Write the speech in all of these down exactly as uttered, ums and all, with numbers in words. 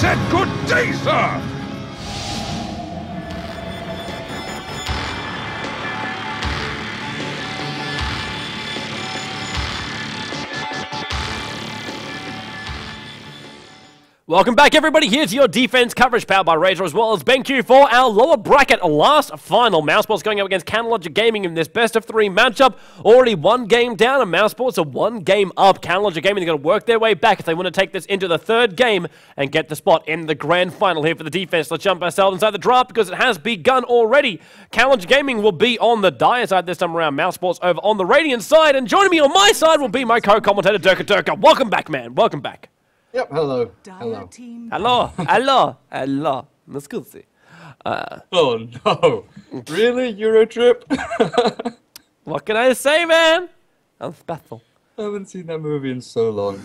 said good day, sir! Welcome back, everybody. Here's your defense coverage powered by Razor, as well as BenQ for our lower bracket last final. Mousesports going up against Canalogic Gaming in this best of three matchup. Already one game down, and Mousesports are one game up. Canalogic Gaming, they've got to work their way back if they want to take this into the third game and get the spot in the grand final here for the defense. Let's jump ourselves inside the draft because it has begun already. Canalogic Gaming will be on the Dire side this time around. Mousesports over on the Radiant side, and joining me on my side will be my co-commentator, Durka Durka. Welcome back, man. Welcome back. Yep, hello. Hello. Hello. Hello. Hello. Scusi. Uh, oh no. Really? Eurotrip? What can I say, man? I'm special. I haven't seen that movie in so long.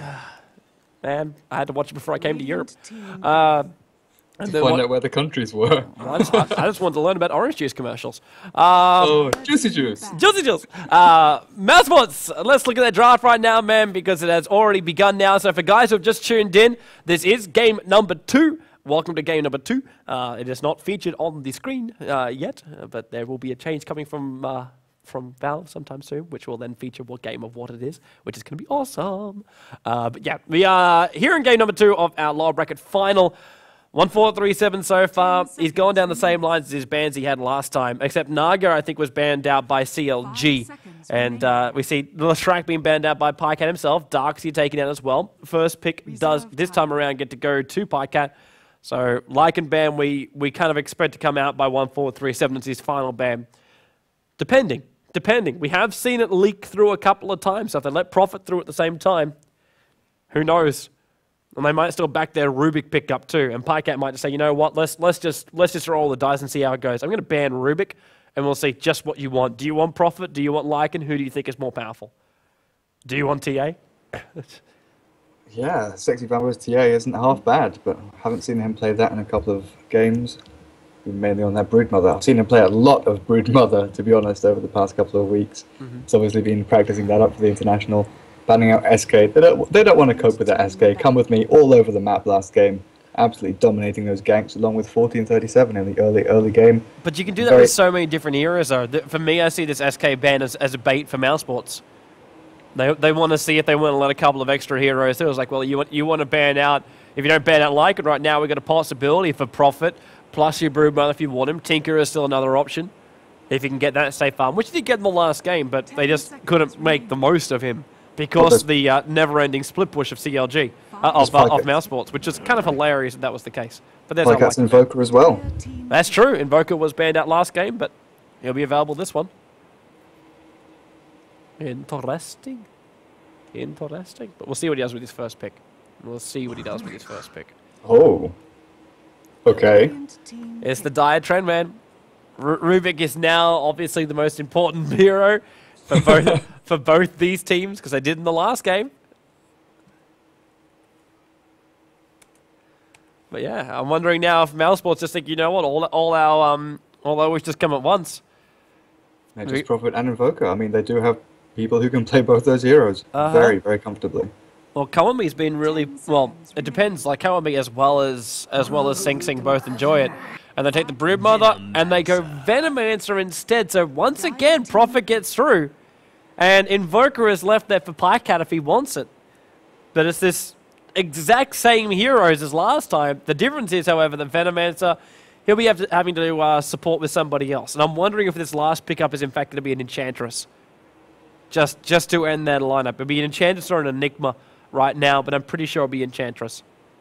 Man, I had to watch it before I came to Europe. Uh, to find what, out where the countries were. I, just, I, I just wanted to learn about orange juice commercials. Um, oh, juicy juice. Juicy juice. Uh, Mousesports, let's look at that draft right now, man, because it has already begun now. So for guys who have just tuned in, this is game number two. Welcome to game number two. Uh, it is not featured on the screen uh, yet, but there will be a change coming from... Uh, from Valve sometime soon, which will then feature what game of what it is, which is going to be awesome. Uh, but yeah, we are here in game number two of our lower bracket final. one four three seven so far. He's gone down the same lines as his bans he had last time, except Naga, I think, was banned out by C L G. And uh, we see Leshrac being banned out by Pycat himself. Darksea taken out as well. First pick does this time around get to go to Pycat. So, Lycan ban, we, we kind of expect to come out by one four three seven as his final ban. Depending. Depending. We have seen it leak through a couple of times, so if they let Prophet through at the same time, who knows? And they might still back their Rubik pick up too. And Pycat might just say, you know what, let's let's just let's just roll the dice and see how it goes. I'm going to ban Rubik, and we'll see just what you want. Do you want Prophet? Do you want Lycan? Who do you think is more powerful? Do you want T A? Yeah, Sexy Vampires T A isn't half bad, but I haven't seen him play that in a couple of games. Mainly on that Broodmother. I've seen him play a lot of Broodmother, to be honest, over the past couple of weeks. Mm-hmm. He's obviously been practicing that up for the International, banning out S K. They don't, they don't want to cope with that S K. Come with me all over the map last game. Absolutely dominating those ganks, along with fourteen thirty-seven in the early, early game. But you can do that Very with so many different eras, though. For me, I see this S K ban as, as a bait for Mousesports. They, they want to see if they want to let a couple of extra heroes. It was like, well, you want, you want to ban out... If you don't ban out Lycan right now, we've got a possibility for Prophet, plus your Broodmother if you want him. Tinker is still another option, if you can get that safe farm, which he did get in the last game, but they just couldn't make the most of him because of the uh, never-ending split push of C L G, uh, of, uh, of Mousesports, which is kind of hilarious if that was the case. But there's Pycat's Invoker as well. That's true. Invoker was banned out last game, but he'll be available this one. Interesting. Interesting. But we'll see what he does with his first pick. We'll see what he does with his first pick. Oh. Okay. It's the dire trend, man. R Rubik is now obviously the most important hero for both for both these teams because they did in the last game. But yeah, I'm wondering now if Mousesports just think, you know what, all all our um all our wishes come at once. They just Prophet and Invoker. I mean, they do have people who can play both those heroes uh-huh. very, very comfortably. Well, Kawami's been really, well, it depends. Like, Kawami as well as as well as Sing Sing both enjoy it. And they take the Broodmother, and they go Venomancer instead. So once again, Prophet gets through. And Invoker is left there for Pycat if he wants it. But it's this exact same heroes as last time. The difference is, however, that Venomancer, he'll be have to, having to uh, support with somebody else. And I'm wondering if this last pickup is in fact going to be an Enchantress. Just, just to end that lineup. It'll be an Enchantress or an Enigma right now, but I'm pretty sure it'll be Enchantress.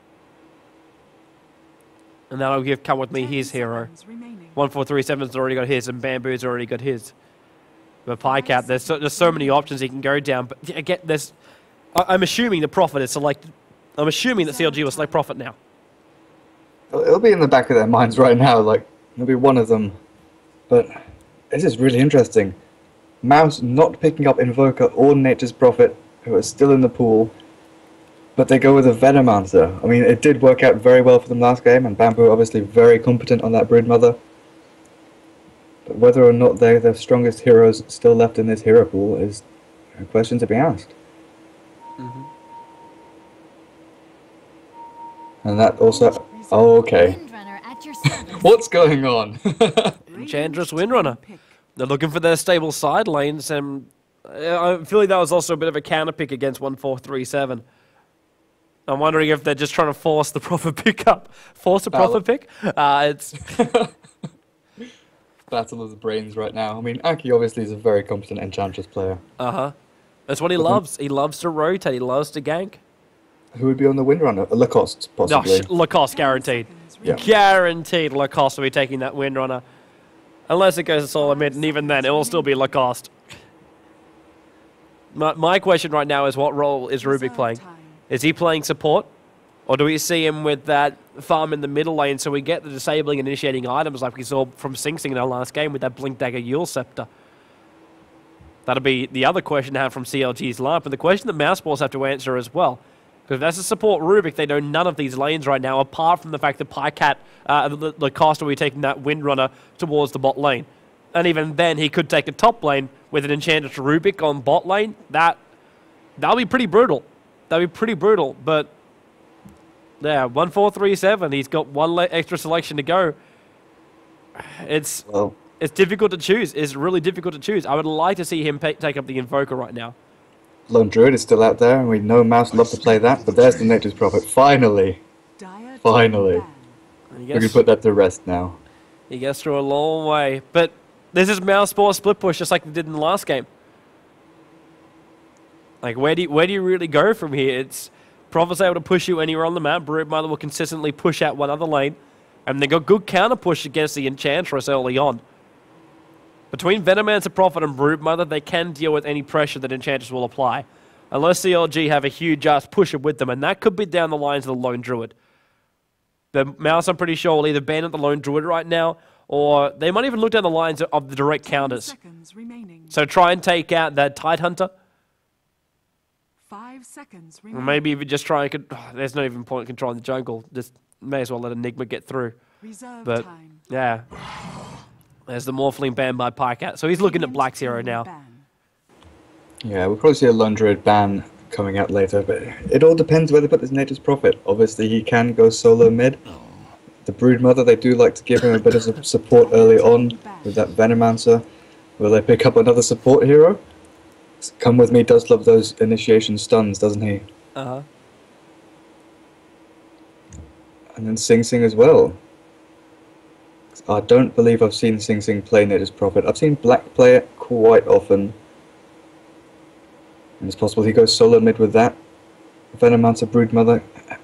And that'll give Come With Me his hero. one four three seven's already got his, and Bamboo's already got his. But Pycat, there's so, there's so many options he can go down. But again, there's, I, I'm assuming the Prophet is selected. I'm assuming that C L G will select Prophet now. It'll be in the back of their minds right now, like, it'll be one of them. But this is really interesting. Mouse not picking up Invoker or Nature's Prophet, who are still in the pool, but they go with a Venomancer. I mean, it did work out very well for them last game, and Bamboo obviously very competent on that Broodmother. But whether or not they're the strongest heroes still left in this hero pool is a question to be asked. Mm-hmm. And that also... Oh, okay. Windrunner at your service. What's going on? Enchantress Windrunner. They're looking for their stable side lanes, and uh, I feel like that was also a bit of a counter pick against one four three seven. I'm wondering if they're just trying to force the proper pickup. Force a proper pick? Uh, it's... Battle of the brains right now. I mean, Aki obviously is a very competent Enchantress player. Uh-huh. That's what he loves. He loves to rotate. He loves to gank. Who would be on the Windrunner? Lacoste, possibly. Oh, Lacoste, guaranteed. Yeah. Guaranteed Lacoste will be taking that Windrunner. Unless it goes to solo mid, and even then, it will still be Lacoste. My, my question right now is, what role is Rubik playing? Is he playing support? Or do we see him with that farm in the middle lane so we get the disabling and initiating items like we saw from Sing Sing in our last game with that Blink Dagger Yule Scepter? That'll be the other question to have from C L G's lineup, and the question that Mouseballs have to answer as well. Because if that's a support Rubik, they know none of these lanes right now, apart from the fact that Pycat, uh, the, the caster will be taking that Windrunner towards the bot lane. And even then, he could take the top lane with an Enchantress Rubik on bot lane. That, that'll be pretty brutal. That'll be pretty brutal, but... Yeah, one four three seven, he's got one extra selection to go. It's Well, it's difficult to choose. It's really difficult to choose. I would like to see him take up the Invoker right now. Lone Druid is still out there, and we know Mouse love to play that, but there's the Nature's Prophet. Finally! Finally! He We can gets, put that to rest now. he gets through a long way. But this is Mousespor's split push, just like they did in the last game. Like, where do you, where do you really go from here? It's... Prophet's able to push you anywhere on the map. Broodmother will consistently push out one other lane. And they got good counter push against the Enchantress early on. Between Venomancer, Prophet, and Broodmother, they can deal with any pressure that Enchantress will apply. Unless C L G have a huge ass pusher with them, and that could be down the lines of the Lone Druid. The Mouse, I'm pretty sure, will either ban at the Lone Druid right now, or they might even look down the lines of the direct counters. So try and take out that Tidehunter. Five seconds Or remaining. maybe even just try and... Con oh, there's no even point controlling the jungle. Just may as well let Enigma get through. Reserve But, time. yeah. There's the Morphling banned by Pycat. So he's looking at Black's hero now. Ban. Yeah, we'll probably see a Lone Druid ban coming out later, but it all depends where they put this Nature's Prophet. Obviously, he can go solo mid. The Broodmother, they do like to give him a bit of support early on with that Venomancer. Will they pick up another support hero? Come With Me does love those initiation stuns, doesn't he? Uh-huh. And then Sing Sing as well. I don't believe I've seen Sing Sing play Nature's Prophet. I've seen Black play it quite often. And it's possible he goes solo mid with that. Venomancer, Broodmother.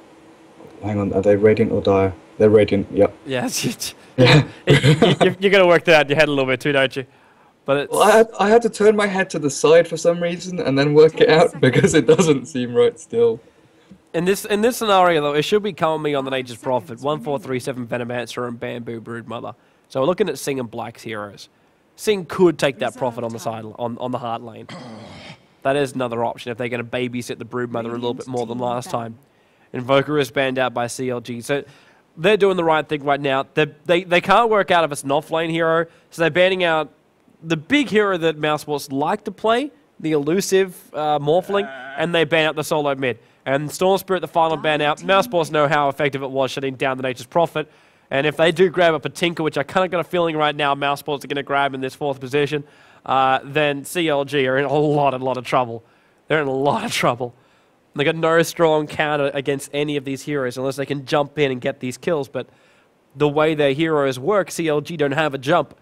Hang on, are they Radiant or Dire? They're Radiant, yep. Yeah, Yeah. you, you, you're going to work that out in your head a little bit too, don't you? But it's... Well, I had, I had to turn my head to the side for some reason and then work it out because it doesn't seem right still. In this in this scenario, though, it should be calming on the Nature's Prophet. one four three seven Venomancer and Bamboo Broodmother. So we're looking at Sing and Black's heroes. Sing could take that Prophet on the side on, on the hard lane. That is another option if they're going to babysit the Broodmother a little bit more than last time. Invoker is banned out by C L G. So they're doing the right thing right now. They, they, they can't work out if it's an off-lane hero, so they're banning out the big hero that Mousesports like to play, the elusive uh, Morphling, and they ban out the solo mid. And Storm Spirit, the final ban out. Mousesports know how effective it was shutting down the Nature's Prophet. And if they do grab up a Tinker, which I kind of got a feeling right now Mousesports are going to grab in this fourth position, uh, then C L G are in a lot, a lot of trouble. They're in a lot of trouble. They got no strong counter against any of these heroes unless they can jump in and get these kills. But the way their heroes work, C L G don't have a jump.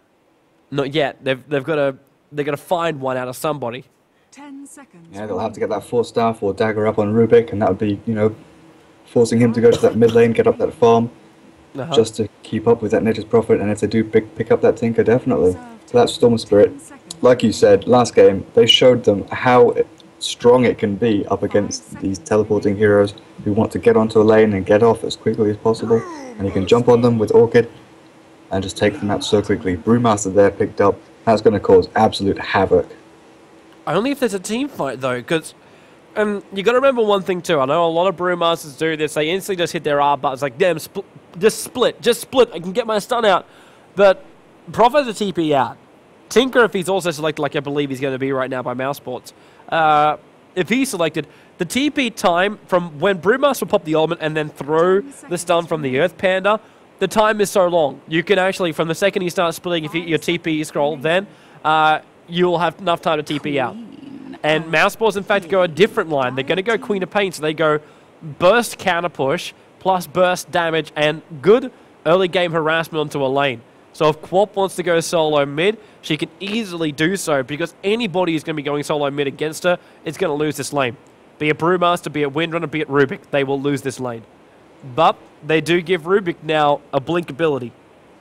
Not yet. They've they've got to they've got to find one out of somebody. Ten seconds. Yeah, they'll have to get that Force Staff or Dagger up on Rubik, and that would be, you know, forcing him to go to that mid lane, get up that farm, Uh-huh. just to keep up with that Nature's Prophet. And if they do pick pick up that Tinker, definitely. So that Storm Spirit, like you said last game, they showed them how it, strong it can be up against these teleporting heroes who want to get onto a lane and get off as quickly as possible. And you can jump on them with Orchid and just take them out so quickly. Brewmaster there picked up. That's going to cause absolute havoc. Only if there's a team fight, though, because um, you got to remember one thing, too. I know a lot of Brewmasters do this. They instantly just hit their R buttons like, damn, spl just split, just split. I can get my stun out. But Prophet's a T P out. Tinker, if he's also selected like I believe he's going to be right now by Mousesports, uh, if he's selected, the T P time from when Brewmaster will pop the ultimate and then throw the stun from the Earth Panda, the time is so long. You can actually, from the second you start splitting if you, your T P scroll, then uh, you'll have enough time to T P out. And Mousesports, in fact, go a different line. They're going to go Queen of Pain, so they go burst counter push, plus burst damage, and good early game harassment onto a lane. So if Quap wants to go solo mid, she can easily do so, because anybody who's going to be going solo mid against her is going to lose this lane. Be it Brewmaster, be it Windrunner, be it Rubik, they will lose this lane. But they do give Rubik now a blink ability.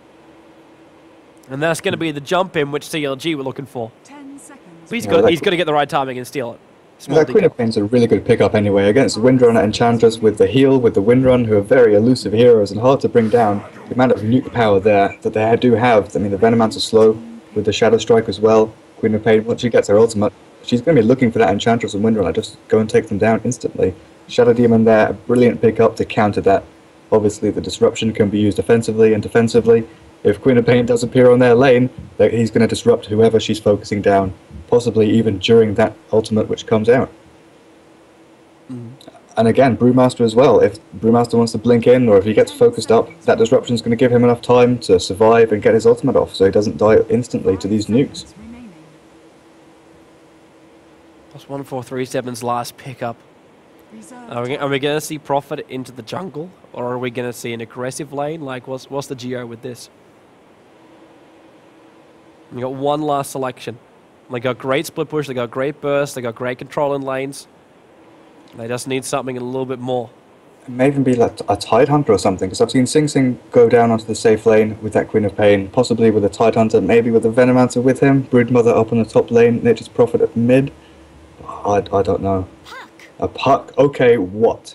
And that's going to be the jump in which C L G were looking for. But he's Yeah, got he's got to get the right timing and steal it. Small That Queen of Pain's a really good pickup anyway, against Windrunner Enchantress with the heal, with the Windrun, who are very elusive heroes and hard to bring down. The amount of nuke power there that they do have, I mean, the Venomancer are slow, with the Shadow Strike as well. Queen of Pain, once she gets her ultimate, she's going to be looking for that Enchantress and Windrunner, just go and take them down instantly. Shadow Demon there, a brilliant pickup to counter that. Obviously, the disruption can be used offensively and defensively. If Queen of Pain does appear on their lane, he's going to disrupt whoever she's focusing down, possibly even during that ultimate which comes out. Mm. And again, Brewmaster as well. If Brewmaster wants to blink in, or if he gets focused up, that disruption is going to give him enough time to survive and get his ultimate off, so he doesn't die instantly to these nukes. That's one four three seven's last pickup. Are we, are we going to see Prophet into the jungle, or are we going to see an aggressive lane? Like, what's, what's the geo with this? We got one last selection. They got great split push, they got great burst, they got great control in lanes. They just need something a little bit more. It may even be like a Tide Hunter or something, because I've seen Sing Sing go down onto the safe lane with that Queen of Pain, possibly with a Tide Hunter, maybe with a Venomancer with him, Broodmother up on the top lane, Nature's Prophet at mid. I, I don't know. Puck. A Puck? Okay, what?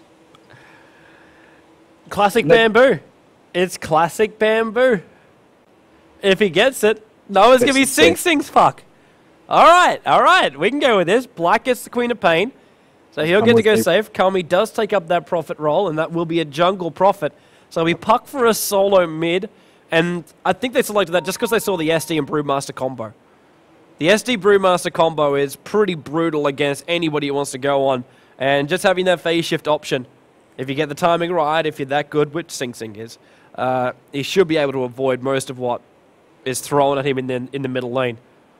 Classic No. Bamboo. It's classic Bamboo. If he gets it, no one's going to be It's Sing safe. Sing's fuck. Alright, alright, we can go with this. Black gets the Queen of Pain. So he'll I'm get to with go you. safe. Kami does take up that Prophet role, and that will be a jungle Prophet. So we puck for a solo mid, and I think they selected that just because they saw the S D and Brewmaster combo. The S D Brewmaster combo is pretty brutal against anybody who wants to go on, and just having that phase shift option, if you get the timing right, if you're that good, which Sing Sing is, uh, he should be able to avoid most of what is thrown at him in the, in the middle lane.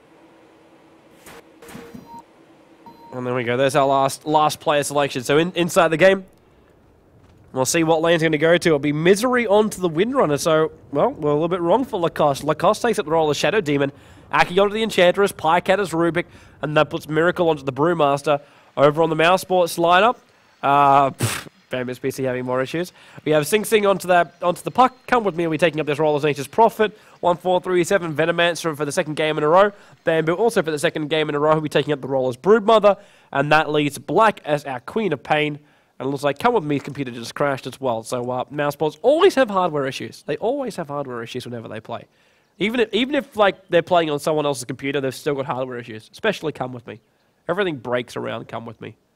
And there we go. There's our last last player selection. So in, inside the game, we'll see what lane's going to go to. It'll be Misery onto the Windrunner. So, well, we're a little bit wrong for Lacoste. Lacoste takes up the role of Shadow Demon. Aki onto the Enchantress. Pycat as Rubik. And that puts Miracle onto the Brewmaster. Over on the Mousesports lineup, uh, Bamboo's P C having more issues. We have Sing Sing onto that onto the Puck. Come with me. We'll be taking up this role as Nature's Prophet. one four three seven Venomancer for the second game in a row. Bamboo also for the second game in a row. He'll be taking up the role as Broodmother. And that leaves Black as our Queen of Pain. And it looks like Come With Me's computer just crashed as well. So uh, Mousesports always have hardware issues. They always have hardware issues whenever they play. Even if, even if like they're playing on someone else's computer, they've still got hardware issues. Especially Come With Me. Everything breaks around Come With Me.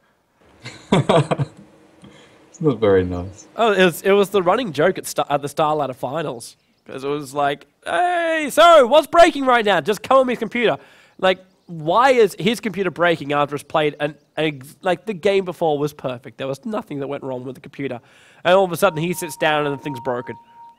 It's not very nice. Oh, it was, it was the running joke at, Star, at the Star Ladder Finals. Because it was like, hey, so what's breaking right now? Just Come With Me's computer. Like, why is his computer breaking after it's played an, an like the game before was perfect? There was nothing that went wrong with the computer. And all of a sudden he sits down and the thing's broken.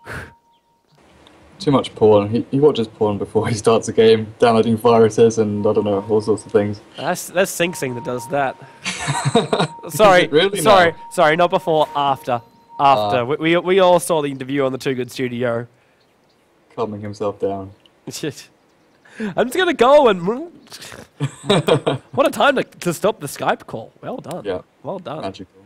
Too much porn. He, he watches porn before he starts a game, downloading viruses and, I don't know, all sorts of things. That's that's Sing Sing that does that. sorry, it really sorry, now? sorry, not before, after. After. Uh. we, we, we all saw the interview on the Too Good Studio. Calming himself down. I'm just going to go and... What a time to, to stop the Skype call. Well done. Yeah. Well done. Magical.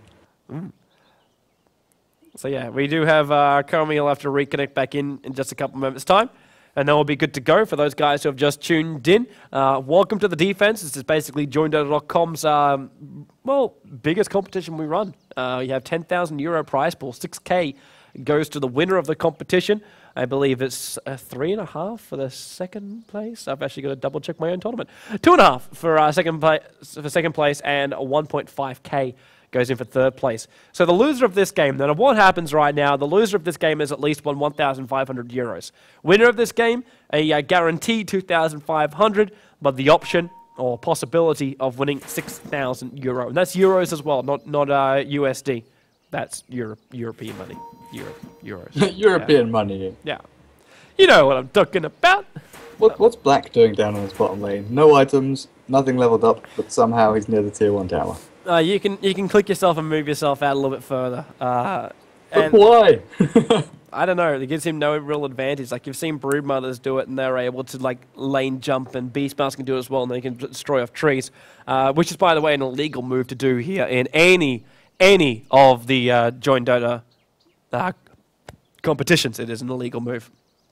So yeah, we do have uh, Kami will have to reconnect back in in just a couple moments' time. And then we'll be good to go for those guys who have just tuned in. Uh, welcome to the defense. This is basically Joindota dot com's, um, well, biggest competition we run. Uh, you have ten thousand euro prize pool. six K goes to the winner of the competition. I believe it's uh, three and a half for the second place. I've actually got to double check my own tournament. Two and a half for uh, second place, for second place, and one point five K goes in for third place. So the loser of this game, then what happens right now, the loser of this game is at least won one thousand five hundred euros. Winner of this game, a uh, guaranteed two thousand five hundred, but the option or possibility of winning six thousand euro. And that's euros as well, not not uh, U S D. That's Euro European money. Euro euros. European money. Yeah. You know what I'm talking about. What, what's Black doing down on his bottom lane? No items, nothing leveled up, but somehow he's near the tier one tower. Uh, you can you can click yourself and move yourself out a little bit further. Uh, But and why? I don't know. It gives him no real advantage. Like you've seen Broodmothers do it, and they're able to like lane jump, and Beastmasters can do it as well, and they can destroy off trees, uh, which is by the way an illegal move to do here in any any of the uh, joint Dota uh, competitions. It is an illegal move.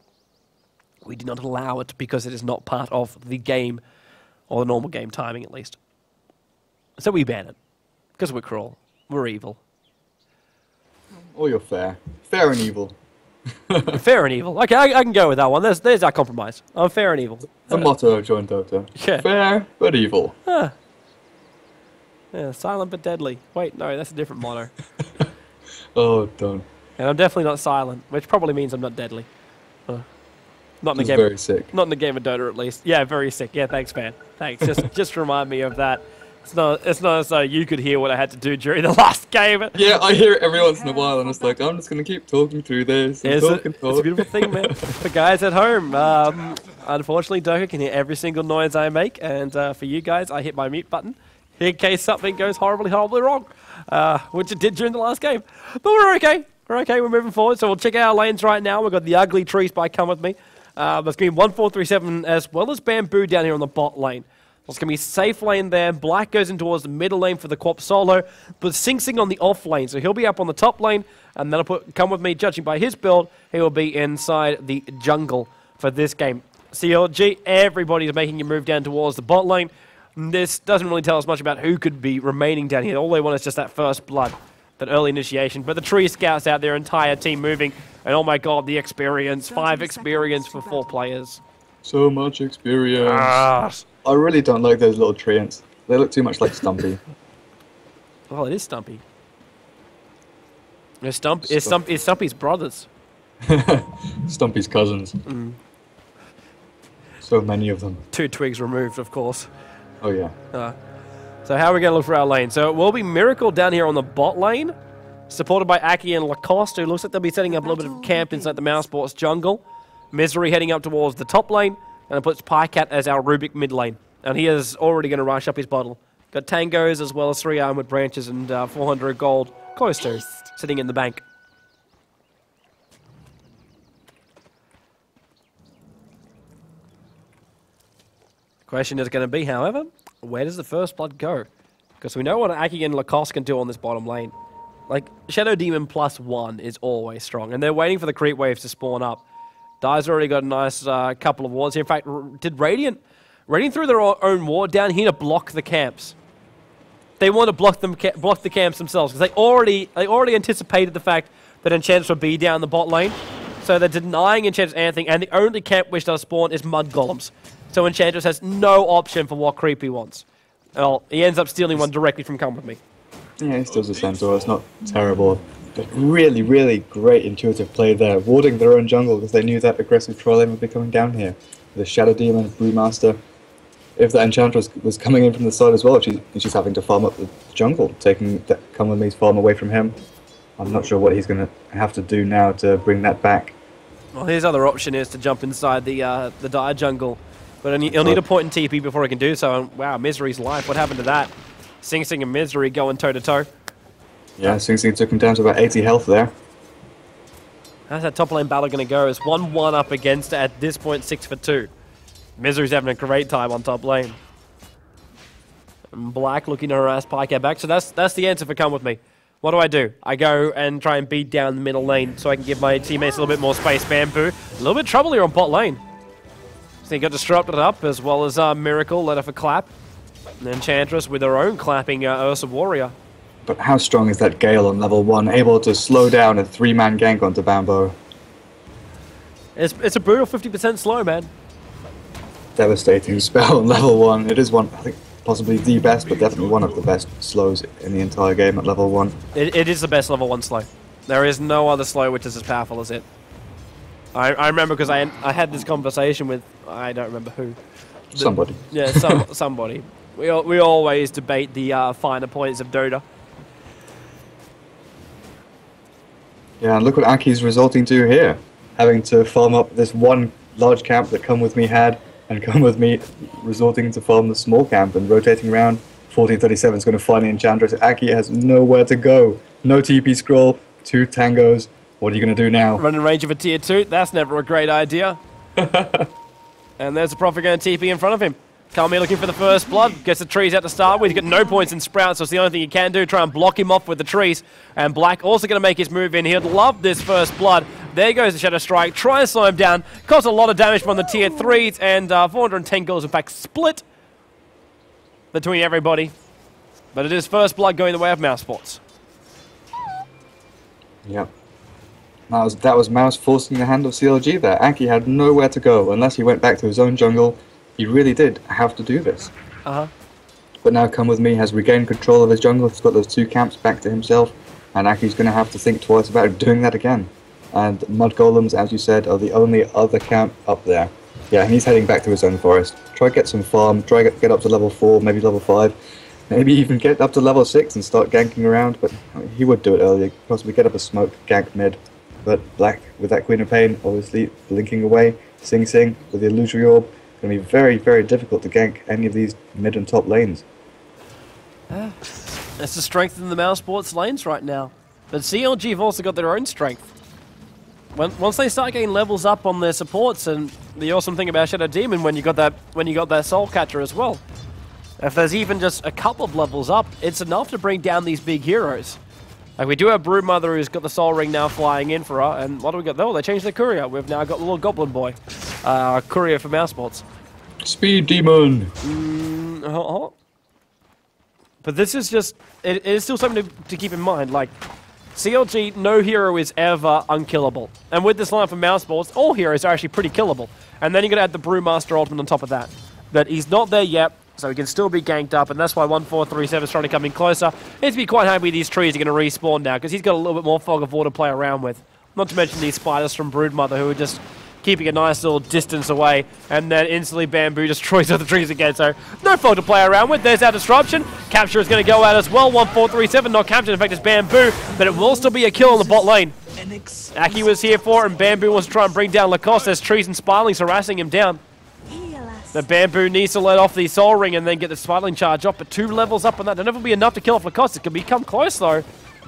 We do not allow it because it is not part of the game, or the normal game timing at least. So we ban it because we're cruel, we're evil. Or you're fair. Fair and evil. Fair and evil. Okay, I, I can go with that one. There's there's our compromise. I'm fair and evil. The motto of Joint Dota. Yeah. Fair but evil. Huh. Yeah, silent but deadly. Wait, no, that's a different motto. Oh, don't. And I'm definitely not silent, which probably means I'm not deadly. Uh, not in the He's game. very sick. Not in the game of Dota, at least. Yeah, very sick. Yeah, thanks, man. Thanks. Just just remind me of that. It's not, it's not as though you could hear what I had to do during the last game. Yeah, I hear it every once in a while, and it's like, I'm just going to keep talking through this. And It's talk a, and it's talk. a beautiful thing, man. For guys at home, um, unfortunately, Doka can hear every single noise I make, and uh, for you guys, I hit my mute button in case something goes horribly, horribly wrong, uh, which it did during the last game. But we're okay. We're okay. We're moving forward, so we'll check out our lanes right now. We've got the Ugly Tree Spy Come With Me. Uh, there's going to be one four three seven as well as Bamboo down here on the bot lane. It's going to be safe lane there. Black goes in towards the middle lane for the Quap solo, but Sing Sing on the off lane. So he'll be up on the top lane, and that'll put Come With Me, judging by his build, he will be inside the jungle for this game. C L G, everybody's making a move down towards the bot lane. This doesn't really tell us much about who could be remaining down here. All they want is just that first blood, that early initiation. But the Tree Scouts out, their entire team moving, and oh my god, the experience. Five experience for four players. So much experience. Ah. I really don't like those little treants. They look too much like Stumpy. Well, it is Stumpy. It's, Stump, it's, Stump, it's Stumpy's brothers. Stumpy's cousins. Mm. So many of them. Two twigs removed, of course. Oh, yeah. Uh, so how are we going to look for our lane? So it will be Miracle down here on the bot lane, supported by Aki and Lacoste, who looks like they'll be setting up a little bit of camp inside the Mouse Sports jungle. Misery heading up towards the top lane, and it puts Pycat as our Rubik mid lane. And he is already going to rush up his bottle. Got Tangos as well as three Armored Branches and uh, four hundred gold, close to, sitting in the bank. The question is going to be, however, where does the first blood go? Because we know what Aki and Lacoste can do on this bottom lane. Like, Shadow Demon plus one is always strong, and they're waiting for the creep waves to spawn up. Dai's already got a nice uh, couple of wards. In fact, r did Radiant... Radiant threw their own ward down here to block the camps. They want to block them, ca block the camps themselves, because they already, they already anticipated the fact that Enchantress would be down the bot lane. So they're denying Enchantress anything, and the only camp which does spawn is Mud Golems. So Enchantress has no option for what creep he wants. Well, he ends up stealing one directly from Come With Me. Yeah, he steals a Centaur. It's not terrible. But really, really great intuitive play there, warding their own jungle because they knew that aggressive trolling would be coming down here. The Shadow Demon, Brewmaster. If the Enchantress was coming in from the side as well, she, she's having to farm up the jungle, taking that Come With Me's farm away from him. I'm not sure what he's going to have to do now to bring that back. Well, his other option is to jump inside the uh, the Dire jungle. But he'll need a point in T P before he can do so. And wow, Misery's life, what happened to that? Sing Sing and Misery going toe-to-toe. Yeah, Sing Sing took him down to about eighty health there. How's that top lane battle going to go? It's one one up against, at this point, six for two. Misery's having a great time on top lane. And Black looking to harass Pycat back. So that's that's the answer for Come With Me. What do I do? I go and try and beat down the middle lane so I can give my teammates a little bit more space. Bamboo, a little bit of trouble here on bot lane. So he got disrupted up, as well as uh, Miracle, let off a clap. And Enchantress with her own clapping uh, Ursa Warrior. But how strong is that Gale on level one, able to slow down a three-man gank onto Bambo? It's, it's a brutal fifty percent slow, man. Devastating spell on level one. It is one, I think, possibly the best, but definitely one of the best slows in the entire game at level one. It, it is the best level one slow. There is no other slow which is as powerful as it. I, I remember because I, I had this conversation with, I don't remember who, Somebody. Yeah, some, somebody. We, al we always debate the uh, finer points of Dota. Yeah, and look what Aki's resulting to here. Having to farm up this one large camp that Come With Me had, and Come With Me resorting to farm the small camp and rotating around. fourteen thirty-seven is going to find Enchantress. Aki has nowhere to go. No T P scroll, two tangos. What are you going to do now? Running range of a tier two, that's never a great idea. And there's the Prophet going to T P in front of him. Kami looking for the first blood, gets the trees out to start with. He's got no points in Sprout, so it's the only thing he can do, try and block him off with the trees. And Black also going to make his move in. He'd love this first blood. There goes the Shadow Strike, try and slow him down. Caused a lot of damage from the tier threes, and uh, four hundred ten kills, in fact, split between everybody. But it is first blood going the way of mousesports. Yep. That was, that was Mouse forcing the hand of C L G there. Aki had nowhere to go unless he went back to his own jungle. He really did have to do this. Uh-huh. But now Come With Me has regained control of his jungle. He's got those two camps back to himself. And Aki's going to have to think twice about doing that again. And Mud Golems, as you said, are the only other camp up there. Yeah, and he's heading back to his own forest. Try to get some farm, try to get up to level four, maybe level five. Maybe even get up to level six and start ganking around. But he would do it earlier. Possibly get up a smoke, gank mid. But Black, with that Queen of Pain, obviously blinking away. Sing Sing with the Illusory Orb. It's going to be very, very difficult to gank any of these mid and top lanes. Uh, that's the strength in the mousesports lanes right now. But C L G have also got their own strength. When, once they start getting levels up on their supports, and the awesome thing about Shadow Demon when you got that when you got that Soul Catcher as well. If there's even just a couple of levels up, it's enough to bring down these big heroes. Like we do have Broodmother who's got the Soul Ring now flying in for her, and what do we got? Oh, they changed the courier. We've now got the little Goblin Boy, uh, courier for mousesports. Speed Demon. Mm, uh, uh. But this is just, it, it is still something to, to keep in mind. Like, C L G, no hero is ever unkillable. And with this line for mousesports, all heroes are actually pretty killable. And then you're going to add the Brewmaster ultimate on top of that. But he's not there yet, so he can still be ganked up, and that's why one four three seven is trying to come in closer. He's be quite happy these trees are going to respawn now, because he's got a little bit more Fog of War to play around with. Not to mention these spiders from Broodmother, who are just keeping a nice little distance away, and then instantly Bamboo destroys all the trees again, so no Fog to play around with. There's our disruption. Capture is going to go out as well. one four three seven not captured, in fact it's Bamboo, but it will still be a kill on the bot lane. Aki was here for it, and Bamboo wants to try and bring down Lacoste. There's trees and Spirelings harassing him down. The Bamboo needs to let off the Soul Ring and then get the Spiderling charge off, but two levels up on that. That'll never be enough to kill off Lacoste. It could become close, though.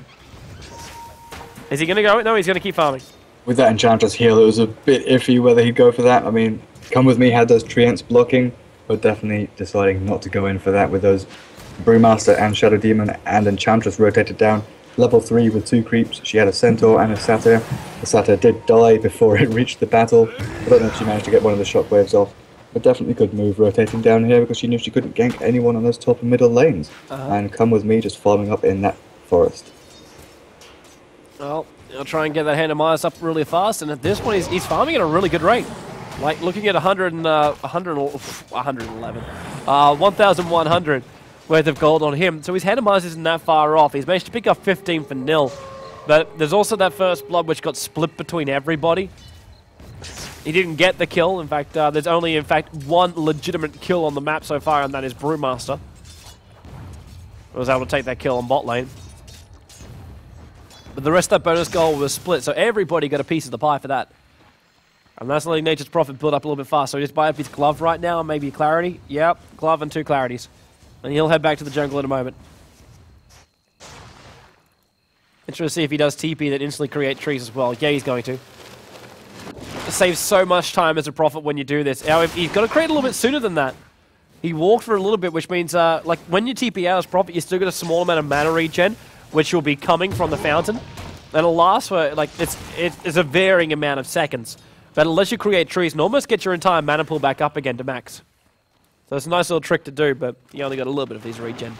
Is he going to go? No, he's going to keep farming. With that Enchantress heal, it was a bit iffy whether he'd go for that. I mean, Come With Me had those Treants blocking, but definitely deciding not to go in for that with those Brewmaster and Shadow Demon and Enchantress rotated down. Level three with two creeps. She had a Centaur and a Satyr. The Satyr did die before it reached the battle. I don't know if she managed to get one of the shockwaves off. But definitely good move rotating down here because she knew she couldn't gank anyone on those top and middle lanes. Uh-huh. And Come With Me just farming up in that forest. Well, he'll try and get that Hand of Midas up really fast, and at this point he's, he's farming at a really good rate. Like looking at one hundred and, uh, one hundred, one hundred eleven, uh, one thousand one hundred worth of gold on him. So his Hand of Midas isn't that far off. He's managed to pick up fifteen for nil. But there's also that first blood which got split between everybody. He didn't get the kill. In fact, uh, there's only, in fact, one legitimate kill on the map so far, and that is Brewmaster. He was able to take that kill on bot lane. But the rest of that bonus goal was split, so everybody got a piece of the pie for that. And that's letting Nature's Prophet build up a little bit fast. So he just buy up his glove right now, and maybe a clarity. Yep, glove and two clarities. And he'll head back to the jungle in a moment. Interesting to see if he does T P that instantly create trees as well. Yeah, he's going to. It saves so much time as a Prophet when you do this. However, he's got to create a little bit sooner than that. He walked for a little bit, which means, uh, like, when you T P out as Prophet, you still get a small amount of mana regen, which will be coming from the fountain. And it'll last for, like, it's, it's a varying amount of seconds. But unless you create trees, and almost get your entire mana pool back up again to max. So it's a nice little trick to do, but you only got a little bit of these regen.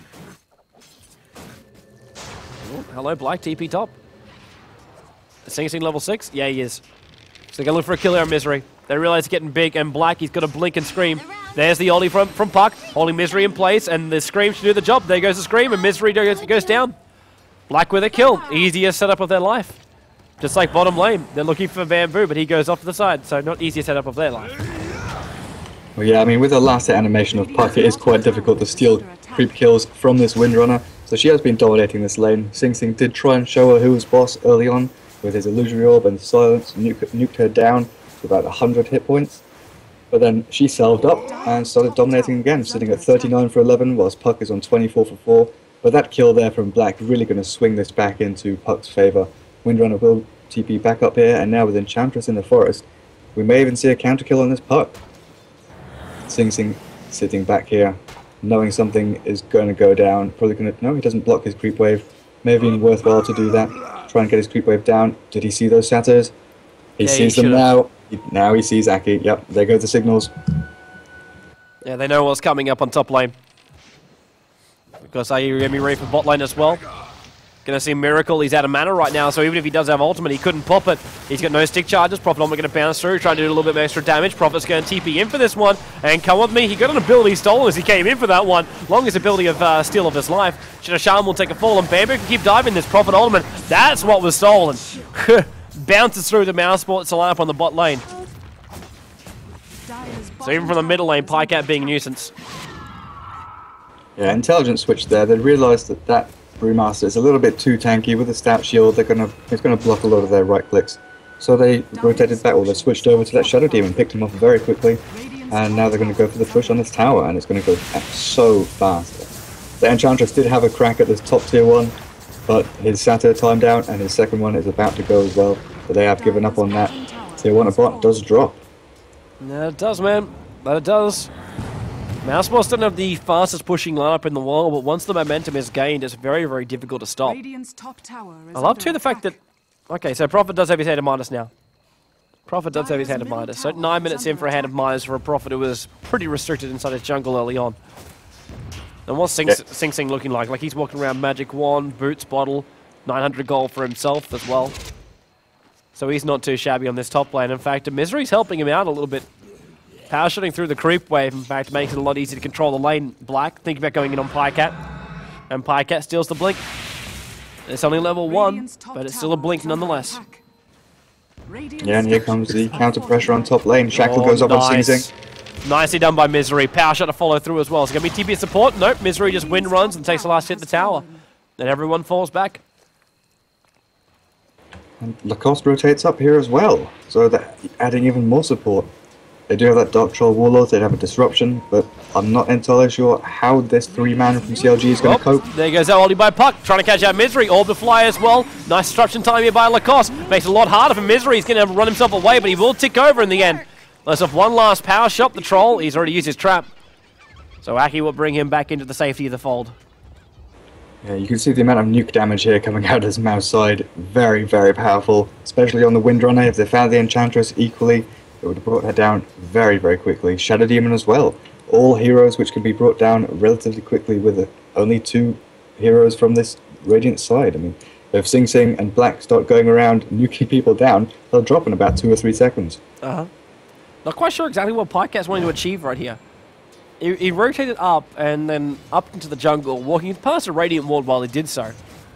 Ooh, hello, Black, T P top. Sing Sing level six? Yeah, he is. So they're going to look for a kill here on Misery. They realize it's getting big, and Black, he's got to blink and scream. There's the Ollie from, from Puck, holding Misery in place, and the Scream should do the job. There goes the Scream, and Misery goes, goes down. Black with a kill. Easiest setup of their life. Just like bottom lane. They're looking for Bamboo, but he goes off to the side, so not easiest setup of their life. Well, yeah, I mean, with the last hit animation of Puck, it is quite difficult to steal creep kills from this Windrunner. So she has been dominating this lane. Sing Sing did try and show her who was boss early on with his Illusory Orb and Silence, nuke, nuked her down to about one hundred hit points. But then she salved up and started dominating again, sitting at thirty-nine for eleven, whilst Puck is on twenty-four for four. But that kill there from Black really going to swing this back into Puck's favour. Windrunner will T P back up here, and now with Enchantress in the forest, we may even see a counter kill on this Puck. Sing Sing sitting back here, knowing something is going to go down. Probably going to... No, he doesn't block his creep wave. Maybe even worthwhile to do that. Try and get his creep wave down. Did he see those satyrs? He yeah, sees he them now. He, now he sees Aki. Yep, there go the signals. Yeah, they know what's coming up on top lane. Because are you going to be ready for bot lane as well? Going to see Miracle. He's out of mana right now, so even if he does have ultimate, he couldn't pop it. He's got no stick charges. Prophet Ultimate going to bounce through, trying to do a little bit of extra damage. Prophet's going to T P in for this one, and come with me. He got an ability stolen as he came in for that one. Longest ability of uh, steal of his life. Shadowshan will take a fall, and Bamboo can keep diving this Prophet Ultimate. That's what was stolen. Bounces through the mouse sport to line up on the bot lane. So even from the middle lane, Pycat being a nuisance. Yeah, intelligent switch there. They realised that that Brewmaster is a little bit too tanky with the stout shield. They're gonna, it's gonna block a lot of their right clicks. So they rotated back, or they switched over to that Shadow Demon, picked him up very quickly, and now they're gonna go for the push on this tower, and it's gonna go so fast. The Enchantress did have a crack at this top tier one, but his Satyr timed out, and his second one is about to go as well. But they have given up on that. Tier one bot does drop. Yeah, it does, man. But it does. Mouseboss don't have the fastest pushing lineup in the world, but once the momentum is gained, it's very, very difficult to stop. Top tower is I love too under the fact that... attack. Okay, so Prophet does have his hand of minus now. Prophet does have his hand of minus. So nine minutes in for a hand of minus for a Prophet who was pretty restricted inside his jungle early on. And what's Sing, Yeah. Sing Sing looking like? Like he's walking around Magic Wand, Boots, Bottle, nine hundred gold for himself as well. So he's not too shabby on this top lane. In fact, Misery's helping him out a little bit. Power shooting through the creep wave, in fact, makes it a lot easier to control the lane. Black, think about going in on Pycat. And Pycat steals the blink. It's only level one, but it's still a blink nonetheless. Yeah, and here comes the counter pressure on top lane. Shackle Oh, goes up on Sing nice. Sing. Nicely done by Misery. Power shot to follow through as well. It's going to be T P support. Nope, Misery just wind runs and takes the last hit at the tower. And everyone falls back. And Lacoste rotates up here as well, so they're adding even more support. They do have that Dark Troll Warlord, they'd have a disruption, but I'm not entirely sure how this three-man from C L G is going to Oh, cope. there goes that ulti by Puck, trying to catch out Misery. Orb to fly as well. Nice disruption time here by Lacoste. Makes it a lot harder for Misery. He's going to run himself away, but he will tick over in the end. Let's have one last power shot. The Troll, he's already used his trap. So Aki will bring him back into the safety of the fold. Yeah, you can see the amount of nuke damage here coming out of his mouse side. Very, very powerful, especially on the Windrunner. If they found the Enchantress equally, it would have brought her down very, very quickly. Shadow Demon as well. All heroes which can be brought down relatively quickly with uh, only two heroes from this Radiant side. I mean, if Sing Sing and Black start going around nuking people down, they'll drop in about two or three seconds. Uh-huh. Not quite sure exactly what Pycat's wanting to achieve right here. He, he rotated up and then up into the jungle, walking past a Radiant Ward while he did so.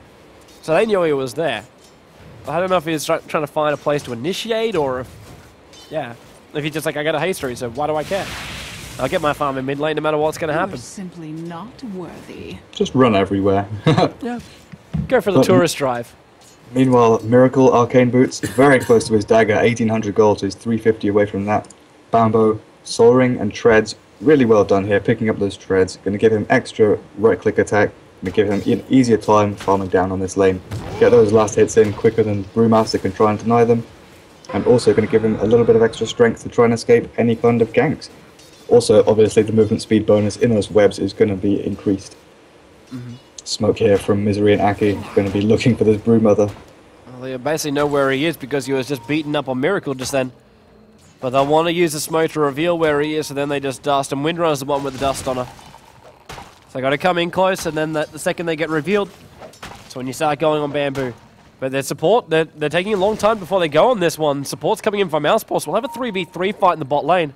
So they knew he was there. I don't know if he was try trying to find a place to initiate or if... Yeah. If he's just like, I got a haste so why do I care? I'll get my farm in mid lane no matter what's going to happen. You're simply not worthy. Just run everywhere. Yeah. Go for the But- tourist drive. Meanwhile, Miracle Arcane Boots very close to his dagger, eighteen hundred gold, so he's three fifty away from that. Bambo, Soul Ring and Treads, really well done here, picking up those Treads. Going to give him extra right-click attack, going to give him an easier time farming down on this lane. Get those last hits in quicker than Brewmaster can try and deny them. And also going to give him a little bit of extra strength to try and escape any kind of ganks. Also, obviously, the movement speed bonus in those webs is going to be increased. Mm-hmm. Smoke here from Misery and Aki, going to be looking for this Brewmother. Well, they basically know where he is because he was just beaten up on Miracle just then. But they'll want to use the smoke to reveal where he is, so then they just dust. And Windrunner's the one with the dust on her. So they got to come in close, and then the, the second they get revealed, that's when you start going on Bamboo. But their support, they're, they're taking a long time before they go on this one. Support's coming in from Mouseboss. We'll have a three v three fight in the bot lane.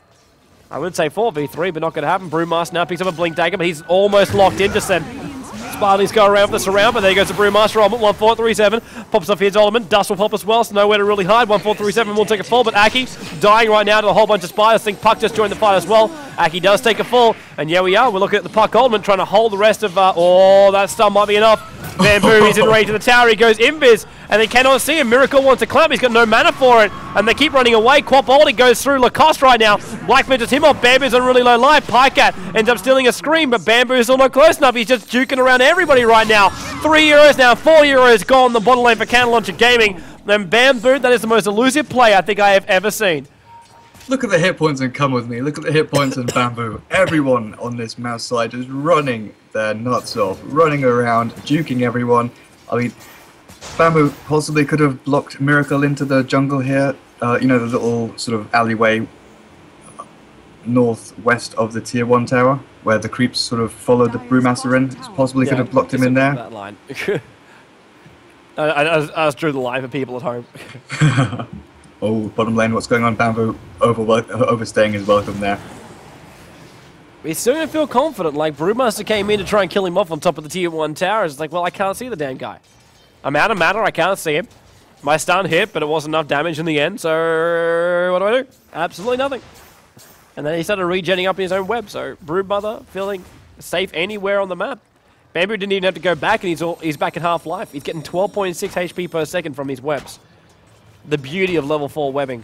I would say four v three, but not going to happen. Brewmaster now picks up a Blink Dagger, but he's almost locked in just then. Spartans go around for the surround, but there goes the Brewmaster Ultimate, one four three seven. Pops off his Ultimate. Dust will pop as well, so nowhere to really hide. one four three seven will take a fall, but Aki dying right now to a whole bunch of Spiders. I think Puck just joined the fight as well. Aki does take a fall, and yeah, we are. We're looking at the Puck Ultimate trying to hold the rest of... Uh, oh, that stun might be enough. Bamboo is in range of the tower. He goes Invis, and they cannot see him. Miracle wants to clamp. He's got no mana for it, and they keep running away. Quapoldi goes through Lacoste right now. Black finishes him off. Bamboo's on really low life. Pycat ends up stealing a screen, but Bamboo's still not close enough. He's just juking around everybody right now. Three euros now. Four euros gone the bottom lane for Cannon Launcher Gaming. And Bamboo, that is the most elusive play I think I have ever seen. Look at the hit points and come with me. Look at the hit points and Bamboo. Everyone on this mouse side is running their nuts off, running around, juking everyone. I mean, Bamboo possibly could have blocked Miracle into the jungle here. Uh, you know, the little sort of alleyway northwest of the tier one tower, where the creeps sort of followed the Brewmaster in. Possibly Yeah, could have blocked him in there. That line. I, I, I just drew the line for people at home. Oh, bottom lane, what's going on? Bamboo over overstaying his welcome there. We still don't feel confident. Like, Brewmaster came in to try and kill him off on top of the tier one tower. It's like, well, I can't see the damn guy. I'm out of mana, I can't see him. My stun hit, but it wasn't enough damage in the end, so what do I do? Absolutely nothing. And then he started regenning up in his own web, so Brewmother feeling safe anywhere on the map. Bamboo didn't even have to go back, and he's all, he's back at half life. He's getting twelve point six H P per second from his webs. The beauty of level four webbing.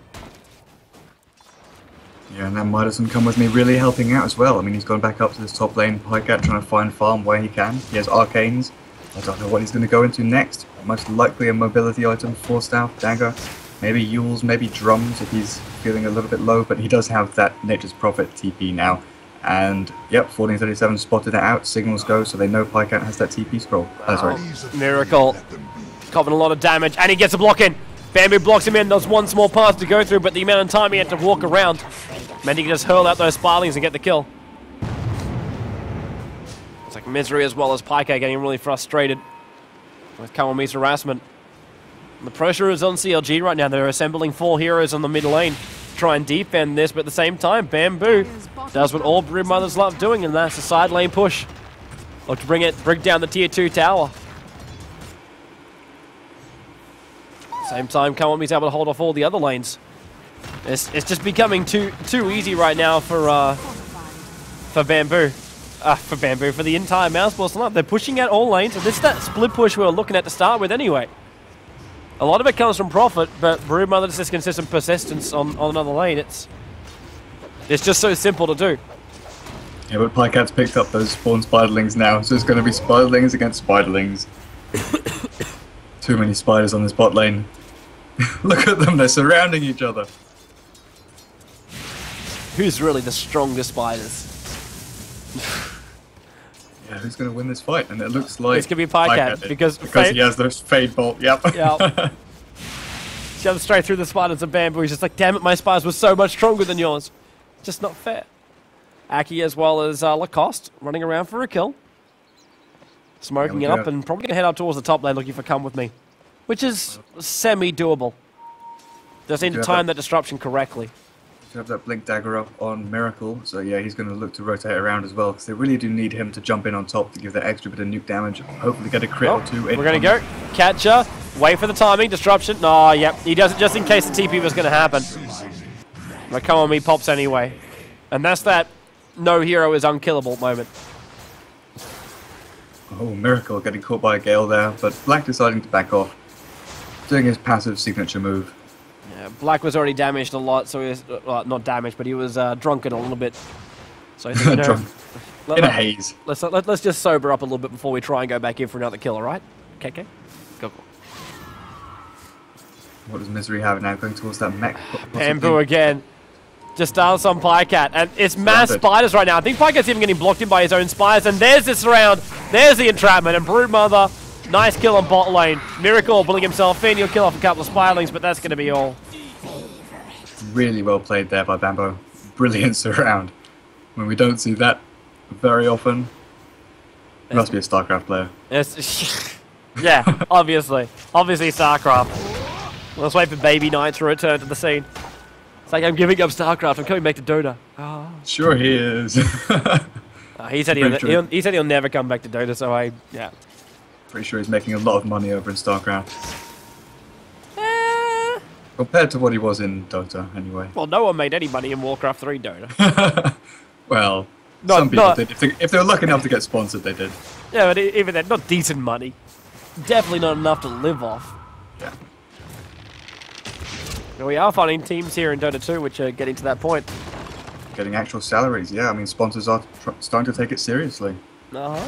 Yeah, and that Midason come with me really helping out as well. I mean, he's gone back up to this top lane, Pycat trying to find farm where he can. He has Arcanes. I don't know what he's going to go into next. Most likely a mobility item, Force Staff, Dagger, maybe Yules, maybe Drums if he's feeling a little bit low, but he does have that Nature's Prophet T P now. And, yep, fourteen thirty-seven spotted it out, signals go, so they know Pycat has that T P scroll. Oh, sorry. Miracle. Covering a lot of damage, and he gets a block in. Bamboo blocks him in. There's one small path to go through, but the amount of time he had to walk around meant he could just hurl out those Sparlings and get the kill. It's like Misery as well as Pyke getting really frustrated with Kawami's harassment. And the pressure is on C L G right now. They're assembling four heroes on the mid lane to try and defend this, but at the same time, Bamboo does what all Brewmothers love doing, and that's a side lane push. Look to bring it, bring down the tier two tower. Same time, Kawami's able to hold off all the other lanes. It's, it's just becoming too too easy right now for uh, for Bamboo. Uh, for Bamboo, for the entire Mousesports lineup. They're pushing out all lanes, and this is that split push we were looking at to start with anyway. A lot of it comes from Profit, but Brewmother just has consistent persistence on, on another lane. It's, it's just so simple to do. Yeah, but Pycat's picked up those spawn Spiderlings now, so it's going to be Spiderlings against Spiderlings. Too many spiders on this bot lane. Look at them, they're surrounding each other. Who's really the strongest spiders? Yeah, who's going to win this fight? And it looks like It's going to be Pycat, because, because Fade, he has the Fade Bolt, yep. yeah. Shoved straight through the spiders and Bamboo. He's just like, damn it, my spiders were so much stronger than yours. Just not fair. Aki as well as uh, Lacoste running around for a kill. Smoking Yeah, up and probably going to head up towards the top lane looking for Come With Me. Which is semi-doable. Just need to Yeah, time but- that disruption correctly. To have that Blink Dagger up on Miracle, so yeah, he's going to look to rotate around as well, because they really do need him to jump in on top to give that extra bit of nuke damage, hopefully get a crit Oh, or two. we're going to go. Catcher. Wait for the timing. Disruption. No, yep. He does it just in case the T P was going to happen. But Come On Me pops anyway. And that's that no hero is unkillable moment. Oh, Miracle getting caught by a Gale there, but Black deciding to back off, doing his passive signature move. Yeah, Black was already damaged a lot, so he was, uh, not damaged, but he was uh, drunken a little bit. So I think, you know, Drunk. let, In a let, haze. let's, let, let's just sober up a little bit before we try and go back in for another kill, alright? Okay, okay. Go, go. What does Misery have now, going towards that mech? Bamboo again. Just dance on Pycat, and it's mass Surrounded. spiders right now. I think Pycat's even getting blocked in by his own spiders, and there's this round. There's the entrapment, and Brewmother, nice kill on bot lane. Miracle pulling himself in. He'll kill off a couple of Spirelings, but that's going to be all. Really well played there by Bamboo. Brilliant surround. When we don't see that very often, he must be a StarCraft player. It's, yeah, obviously. Obviously StarCraft. Let's wait for Baby Knight to return to the scene. It's like, I'm giving up StarCraft, I'm coming back to Dota. Oh. Sure he is. Uh, Uh, he said he'll, Pretty sure- he'll, he said he'll never come back to Dota, so I, yeah. Pretty sure he's making a lot of money over in StarCraft. Eh, Compared to what he was in Dota, anyway. well, no one made any money in Warcraft three Dota. Well, Not- some people not- did. If they, if they were lucky enough to get sponsored, they did. Yeah, but e- even then, not decent money. Definitely not enough to live off. Yeah. But we are finding teams here in Dota two which are getting to that point. Getting actual salaries, yeah. I mean, sponsors are tr starting to take it seriously. Uh-huh.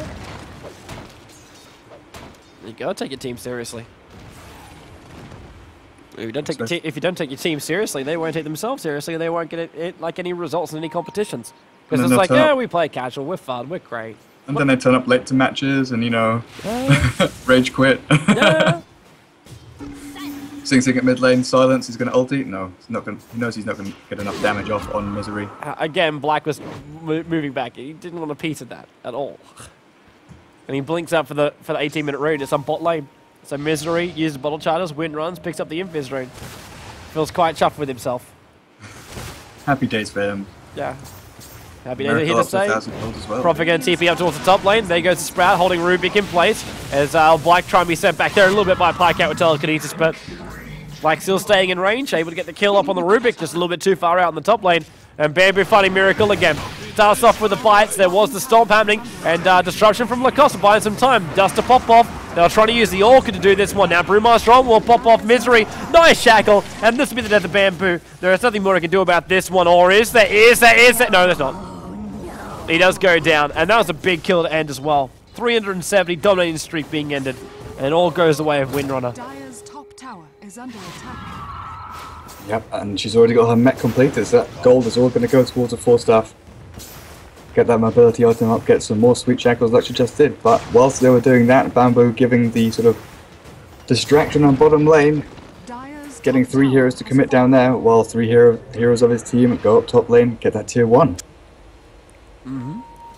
You gotta take your team seriously. If you don't take your te- if you don't take your team seriously, they won't take themselves seriously, and they won't get it, it like any results in any competitions. Because And it's then like, they'll turn yeah, up- we play casual, we're fun, we're great. And then they turn up late to matches and, you know, Yeah. rage quit. Yeah. Sing Sing at mid lane, Silence, he's going to ulti? No, he's not going. He knows he's not going to get enough damage off on Misery. Uh, Again, Black was mo moving back. He didn't want a piece of that at all. And he blinks up for the for the eighteen minute rune. It's on bot lane. So Misery uses bottle charters, win runs, picks up the Invis rune. Feels quite chuffed with himself. Happy days for him. Yeah. Happy days here Miracle to up to say. one thousand gold as well. Prophet going to T P up towards the top lane. There goes the Sprout, holding Rubik in place. As uh, Black trying to be sent back there a little bit by Pycat with telekinesis, but Black still staying in range, able to get the kill up on the Rubik, just a little bit too far out in the top lane. And Bamboo fighting Miracle again. Starts off with the bites, there was the stomp happening, and uh, destruction from Lacoste buying some time. Dust to pop off. They were trying to use the Orca to do this one. Now Brewmaster will pop off Misery. Nice Shackle, and this will be the death of Bamboo. There is nothing more I can do about this one, or is there? Is there? Is there? No, there's not. He does go down, and that was a big kill to end as well. three hundred seventy dominating streak being ended, and it all goes the way of Windrunner. Dire's top tower is under attack. Yep, and she's already got her mech completed, so that gold is all going to go towards a four staff. Get that mobility item up, get some more sweet shackles like she just did. But whilst they were doing that, Bamboo giving the sort of distraction on bottom lane, Dire's getting top three tower heroes to is commit down there, while three hero heroes of his team go up top lane, get that tier one. Mm-hmm.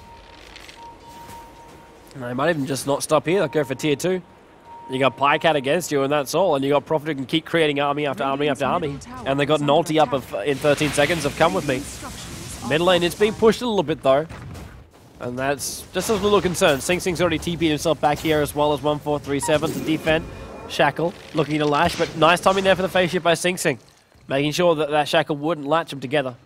And they might even just not stop here. They'll go for tier two. You got Pycat against you, and that's all. And you got Prophet who can keep creating army after army after army. And they got an ulti up of, in thirteen seconds of Come With Me. Mid lane, it's been pushed a little bit though. And that's just a little concern. Sing Sing's already T P'd himself back here as well as one four three seven to defend. Shackle looking to lash, but nice timing there for the face shift by Sing Sing. Making sure that that Shackle wouldn't latch them together.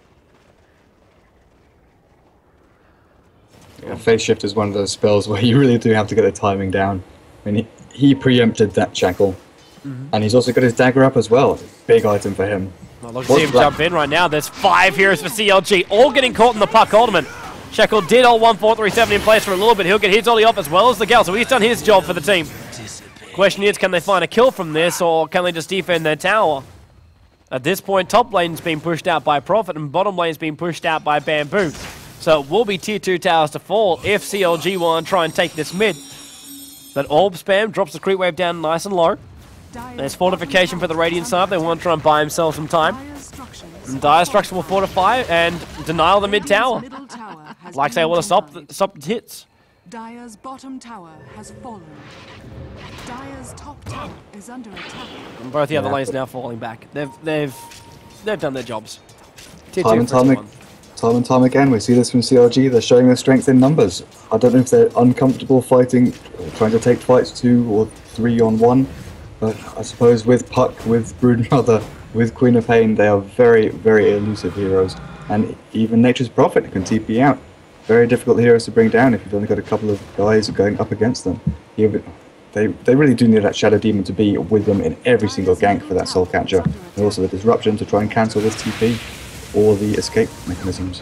Yeah, Phase Shift is one of those spells where you really do have to get the timing down. I mean, he, he preempted that Shackle. Mm-hmm. And he's also got his dagger up as well. Big item for him. Well, look to see him jump in right now. There's five heroes for C L G, all getting caught in the puck ultimate. Shackle did hold one four three seven in place for a little bit. He'll get his ulti off as well as the Gal, so he's done his job for the team. Question is, can they find a kill from this, or can they just defend their tower? At this point, top lane's been pushed out by Prophet, and bottom lane's been pushed out by Bamboo. So it will be tier two towers to fall if C L G want to try and take this mid. But Orb spam drops the creep wave down nice and low. There's fortification for the Radiant side. They want to try and buy himself some time. And Dire Structure will fortify and denial the mid tower. Like they want to stop the, stop the hits. Dire's bottom tower has fallen. Dire's top tower is under attack. And both the other Yeah. lanes now falling back. They've they've they've done their jobs. Tier Time two and for time, everyone. time and time again, we see this from C L G. They're showing their strength in numbers. I don't know if they're uncomfortable fighting, trying to take fights two or three on one, but I suppose with Puck, with Broodmother, with Queen of Pain, they are very, very elusive heroes. And even Nature's Prophet can T P out. Very difficult heroes to bring down if you've only got a couple of guys going up against them. Even- They, they really do need that Shadow Demon to be with them in every single gank for that Soul Catcher. And also the Disruption to try and cancel this T P or the escape mechanisms.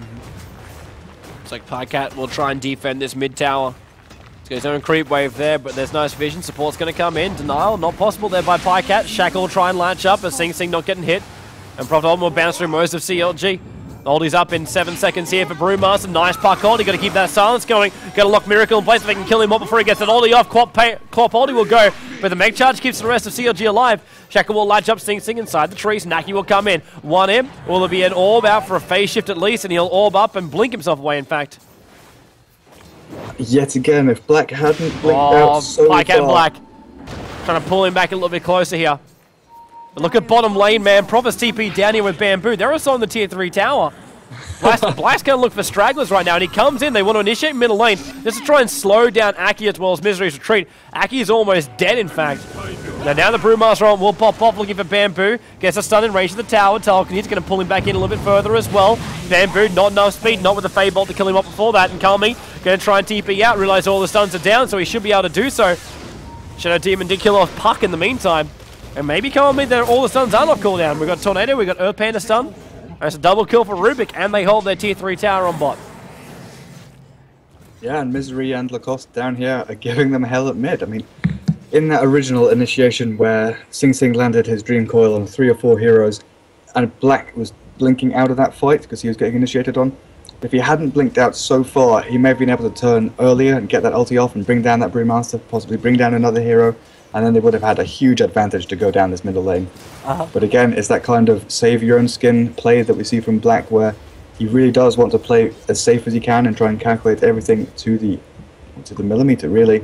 Looks like Pycat will try and defend this mid tower. He's got his own creep wave there, but there's nice vision. Support's going to come in. Denial, not possible there by Pycat. Shackle will try and latch up, but Sing Sing not getting hit. And Prophet Ultimate will bounce through most of C L G. Oldie's up in seven seconds here for Brewmaster. Nice puck hold. You got to keep that silence going. Got to lock Miracle in place if they can kill him up before he gets an Oldie off. Clop, pay, Clop Oldie will go, but the Meg Charge keeps the rest of C L G alive. Shackle will latch up Sing Sing inside the trees. Naki will come in. One in. Will there be an orb out for a phase shift at least, and he'll orb up and blink himself away, in fact. Yet again, if Black hadn't blinked Oh, out so Pycat far, Black. Trying to pull him back a little bit closer here. But look at bottom lane, man. Prophet's T P down here with Bamboo. They're also on the tier three tower. Black's, Black's going to look for stragglers right now, and he comes in. They want to initiate middle lane just to try and slow down Aki as well as Misery's retreat. Aki is almost dead, in fact. Now, now the Brewmaster on will pop off looking for Bamboo. Gets a stun in range of the tower. Talcon, going to pull him back in a little bit further as well. Bamboo, not enough speed, not with the Fade Bolt to kill him off before that. And Kami going to try and T P out, realize all the stuns are down, so he should be able to do so. Shadow Demon did kill off Puck in the meantime. And maybe Kami, there all the stuns are not cooldown. We've got Tornado, we've got Earth Panda stun. That's a double kill for Rubik, and they hold their tier three tower on bot. Yeah, and Misery and Lacoste down here are giving them hell at mid. I mean, in that original initiation where Sing Sing landed his Dream Coil on three or four heroes, and Black was blinking out of that fight because he was getting initiated on, if he hadn't blinked out so far, he may have been able to turn earlier and get that ulti off and bring down that Brewmaster, possibly bring down another hero, and then they would have had a huge advantage to go down this middle lane. Uh-huh. But again, it's that kind of save your own skin play that we see from Black, where he really does want to play as safe as he can and try and calculate everything to the to the millimeter, really.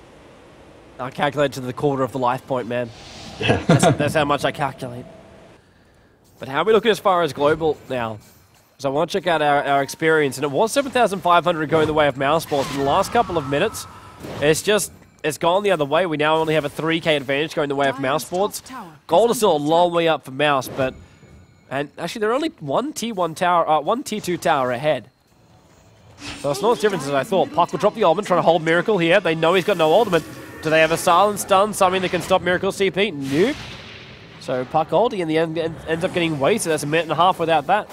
I calculate to the quarter of the life point, man. Yeah. That's, that's how much I calculate. But how are we looking as far as global now? So I want to check out our, our experience, and it was seven thousand five hundred going the way of Mousesports in the last couple of minutes. It's just, it's gone the other way. We now only have a three K advantage going the way of Mousesports. Gold is still a long way up for Mouse, but, and actually they're only one T one tower, uh, one T two tower ahead. So it's not as different as I thought. Puck will drop the ultimate, trying to hold Miracle here. They know he's got no ultimate. Do they have a silent stun, something that can stop Miracle's C P? Nope. So Puck ulti in the end ends up getting wasted. That's a minute and a half without that.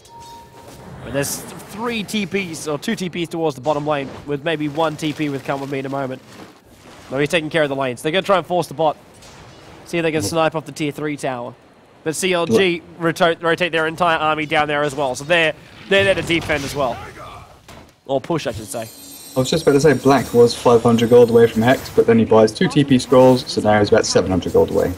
But there's three T Ps, or two T Ps towards the bottom lane, with maybe one T P with Come With Me in a moment. No, he's taking care of the lanes. They're going to try and force the bot. See if they can snipe off the tier three tower. But C L G rotate, rotate their entire army down there as well. So they're, they're there to defend as well. Or push, I should say. I was just about to say Black was five hundred gold away from Hex, but then he buys two T P scrolls, so now he's about seven hundred gold away.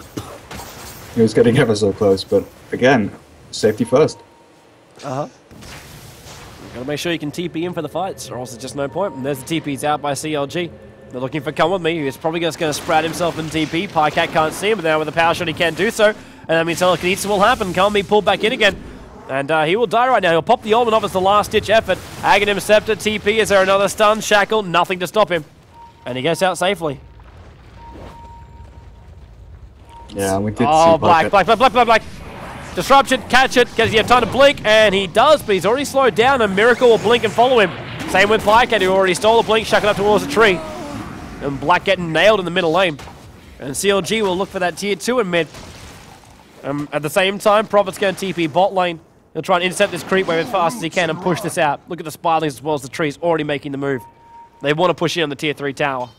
He was getting ever so close, but again, safety first. Uh-huh. Gotta make sure you can T P in for the fights, or else there's just no point. And there's the T Ps out by C L G. They're looking for Come With Me, who's probably just going to sprout himself in T P. Pycat can't see him, but now with a power shot he can do so. And that means telekinesis will happen. Come With Me pulled back in again. And uh, he will die right now. He'll pop the ultimate off as the last-ditch effort. Aghanim Scepter, T P. Is there another stun? Shackle, nothing to stop him. And he gets out safely. Yeah, and we did Oh, see Black, Black, Black, Black, Black, Black. Disruption, catch it. Does he have time to blink? And he does, but he's already slowed down, and Miracle will blink and follow him. Same with Pycat, who already stole a blink, shucking up towards the tree. And Black getting nailed in the middle lane. And C L G will look for that tier two in mid. Um, at the same time, Prophet's going to T P bot lane. He'll try and intercept this creep wave as fast as he can and push this out. Look at the spiralings as well as the trees already making the move. They want to push in on the tier three tower.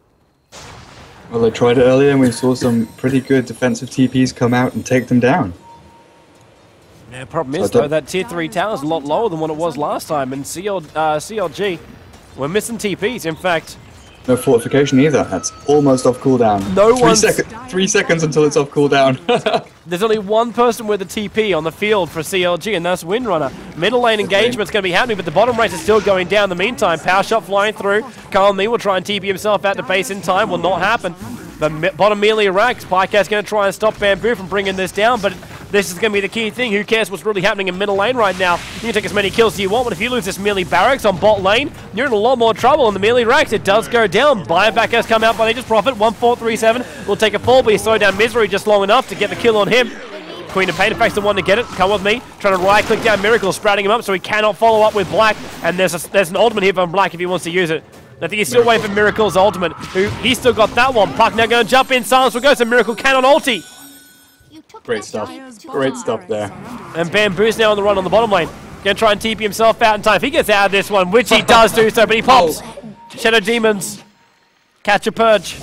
Well, they tried it earlier, and we saw some pretty good defensive T Ps come out and take them down. Yeah, problem is, though, that tier three tower is a lot lower than what it was last time, and C L, uh, C L G, we're missing T Ps. In fact, no fortification either. That's almost off cooldown. No three, one's... seco three seconds until it's off cooldown. There's only one person with a T P on the field for C L G, and that's Windrunner. Middle lane engagement's going to be happening, but the bottom race is still going down. In the meantime, power shot flying through. Carl Me will try and T P himself out to base in time. Will not happen. The bottom melee racks. Pycat's going to try and stop Bamboo from bringing this down, but this is going to be the key thing. Who cares what's really happening in middle lane right now? You can take as many kills as you want, but if you lose this melee barracks on bot lane, you're in a lot more trouble. In the melee racks, it does go down. Buyback has come out by Nature's Prophet. one four three seven will take a fall, but he slowed down Misery just long enough to get the kill on him. Queen of Pain, in fact, the one to get it. Come with me. Trying to right-click down Miracle, sprouting him up so he cannot follow up with Black. And there's a, there's an ultimate here from Black if he wants to use it. I think he's still waiting for Miracle's ultimate. Who He's still got that one. Puck now going to jump in. Silence will go, so Miracle cannot ulti. Great stuff. Great stuff there. And Bamboo's now on the run on the bottom lane. Going to try and T P himself out in time. If he gets out of this one, which he does do so, but he pops. Shadow Demons. Catch a Purge.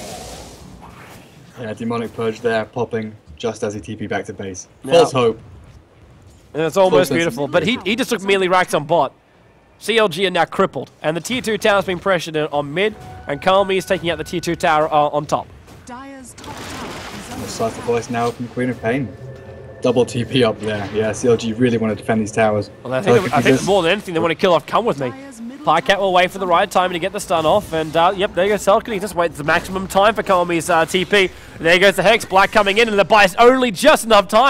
Yeah, Demonic Purge there, popping just as he T P back to base. Yeah. False hope. And it's almost False beautiful. But he, he just took melee racks on bot. C L G are now crippled. And the tier two tower's being pressured on mid. And Kalmi is taking out the tier two tower uh, on top. Dire's top tower is under Sacrifice now from Queen of Pain. Double T P up there. Yeah, C L G really want to defend these towers. Well, I think, I think more than anything, they want to kill off Come With Me. Pycat will wait for the right time to get the stun off, and uh, yep, there goes Selkirk. He just waits the maximum time for Kalmi's uh, T P. And there goes the Hex, Black coming in, and the buys only just enough time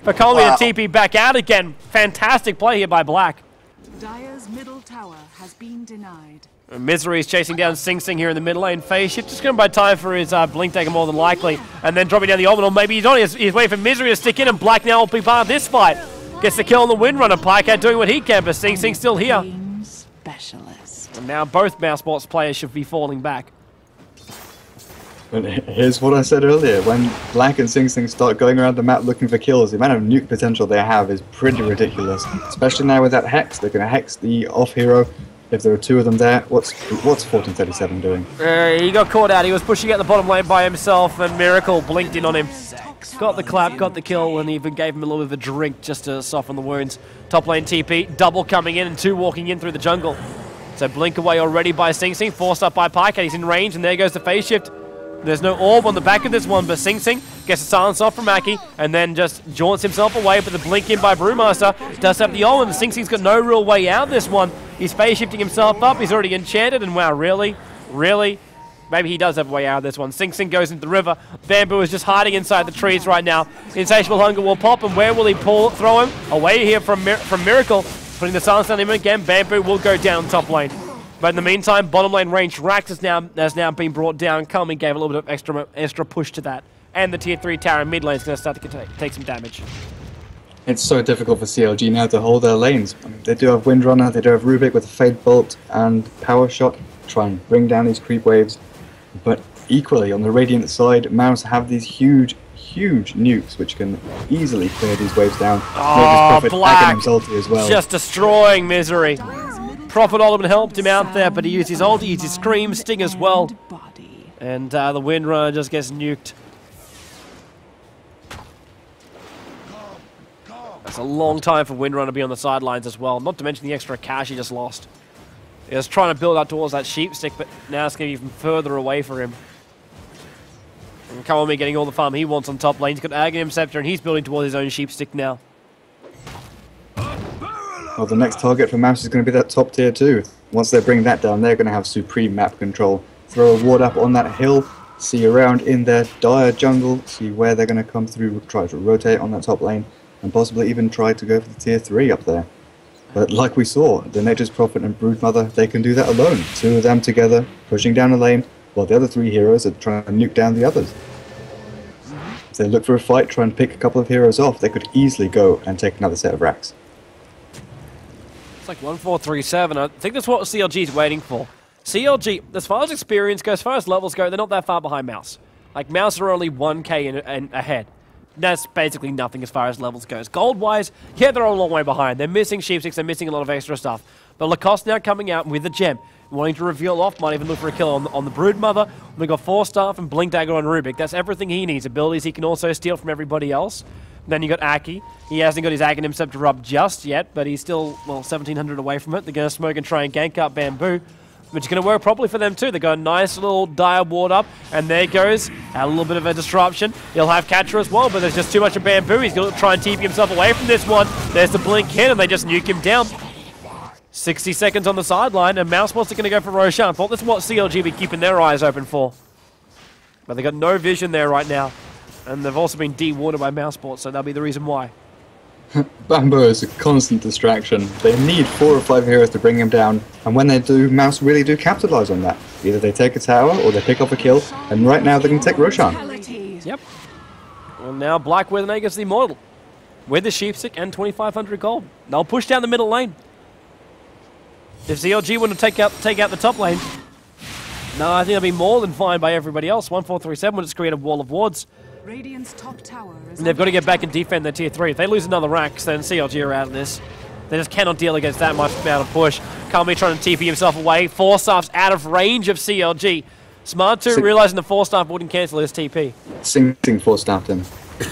for Colby Wow. to T P back out again. Fantastic play here by Black. Dire's middle tower has been denied. Misery is chasing down Sing Sing here in the mid lane. Phase shift just going to buy time for his uh, Blink Dagger more than likely. And then dropping down the Orbital. Maybe he's on his, he's waiting for Misery to stick in, and Black now will be part of this fight. Gets the kill on the Windrunner. Pycat doing what he can, but Sing Sing still here. Game specialist. And now both Mousebots players should be falling back. But here's what I said earlier. When Black and Sing Sing start going around the map looking for kills, the amount of nuke potential they have is pretty ridiculous. Especially now with that Hex. They're going to Hex the off hero. If there are two of them there, what's what's fourteen thirty-seven doing? Uh, he got caught out. He was pushing out the bottom lane by himself, and Miracle blinked in on him. Got the clap, got the kill, and even gave him a little bit of a drink just to soften the wounds. Top lane T P, double coming in and two walking in through the jungle. So blink away already by Sing Sing, forced up by Pycat. He's in range, and there goes the phase shift. There's no orb on the back of this one, but Sing Sing gets a silence off from Aki, and then just jaunts himself away, but the blink in by Brewmaster does have the ult, and Sing Sing's got no real way out of this one. He's phase shifting himself up, he's already enchanted, and wow, really? Really? Maybe he does have a way out of this one. Sing Sing goes into the river. Bamboo is just hiding inside the trees right now. Insatiable Hunger will pop, and where will he pull, throw him? Away here from, Mir from Miracle, putting the silence on him again. Bamboo will go down top lane. But in the meantime, bottom lane range Rax has now, has now been brought down. Culmy gave a little bit of extra extra push to that. And the tier three tower in mid lane is going to start to take, take some damage. It's so difficult for C L G now to hold their lanes. I mean, they do have Windrunner, they do have Rubik with Fade Bolt and Power Shot to try and bring down these creep waves. But equally, on the Radiant side, Mouse have these huge, huge nukes which can easily clear these waves down. Oh, Black ulti as well. Just destroying Misery. Prophet Ultimate helped him out there, but he used his ult, he used his Scream, Sting as well. And uh, the Windrunner just gets nuked. That's a long time for Windrunner to be on the sidelines as well, not to mention the extra cash he just lost. He was trying to build up towards that sheep stick, but now it's going to be even further away for him. And Kawami getting all the farm he wants on top lane. He's got Aghanim Scepter, and he's building towards his own sheep stick now. Well, the next target for Mouse is going to be that top tier two. Once they bring that down, they're going to have supreme map control. Throw a ward up on that hill, see around in their dire jungle, see where they're going to come through, try to rotate on that top lane, and possibly even try to go for the tier three up there. But like we saw, the Nature's Prophet and Broodmother, they can do that alone. Two of them together, pushing down the lane, while the other three heroes are trying to nuke down the others. If they look for a fight, try and pick a couple of heroes off, they could easily go and take another set of racks. It's like one four three seven. I think that's what C L G is waiting for. C L G, as far as experience goes, as far as levels go, they're not that far behind Mouse. Like, Mouse are only one K in, in, ahead. That's basically nothing as far as levels goes. Gold-wise, yeah, they're a long way behind. They're missing sheep sticks, they're missing a lot of extra stuff. But Lacoste now coming out with the gem, wanting to reveal off, might even look for a kill on, on the Broodmother. We've got Force Staff and Blink Dagger on Rubik. That's everything he needs. Abilities he can also steal from everybody else. Then you got Aki. He hasn't got his Aghanim Scepter up just yet, but he's still, well, seventeen hundred away from it. They're going to smoke and try and gank up Bamboo, which is going to work properly for them too. They've got a nice little dire ward up, and there goes a little bit of a disruption. He'll have Catcher as well, but there's just too much of Bamboo. He's going to try and T P himself away from this one. There's the blink hit, and they just nuke him down. sixty seconds on the sideline, and Mousebots are going to go for Roshan. Thought that's what C L G be keeping their eyes open for. But they've got no vision there right now. And they've also been de-watered by Mousebots, so that'll be the reason why. Bamboo is a constant distraction. They need four or five heroes to bring him down, and when they do, Mouse really do capitalize on that. Either they take a tower, or they pick off a kill, and right now they can take Roshan. Yep. Well, now Black Wither gets the Immortal. With the Sheepstick and twenty-five hundred gold. They'll push down the middle lane. If C L G want to take out, take out the top lane, no, I think they'll be more than fine by everybody else. one four three seven will just create a wall of wards. Radiant's top tower is And they've got to get back and defend their tier three. If they lose another Rax, then C L G are out of this. They just cannot deal against that much amount of push. Kami trying to T P himself away. Force Staff's out of range of C L G. Smart too, Sing realizing the Force Staff wouldn't cancel his T P. Sing Sing force staffed him.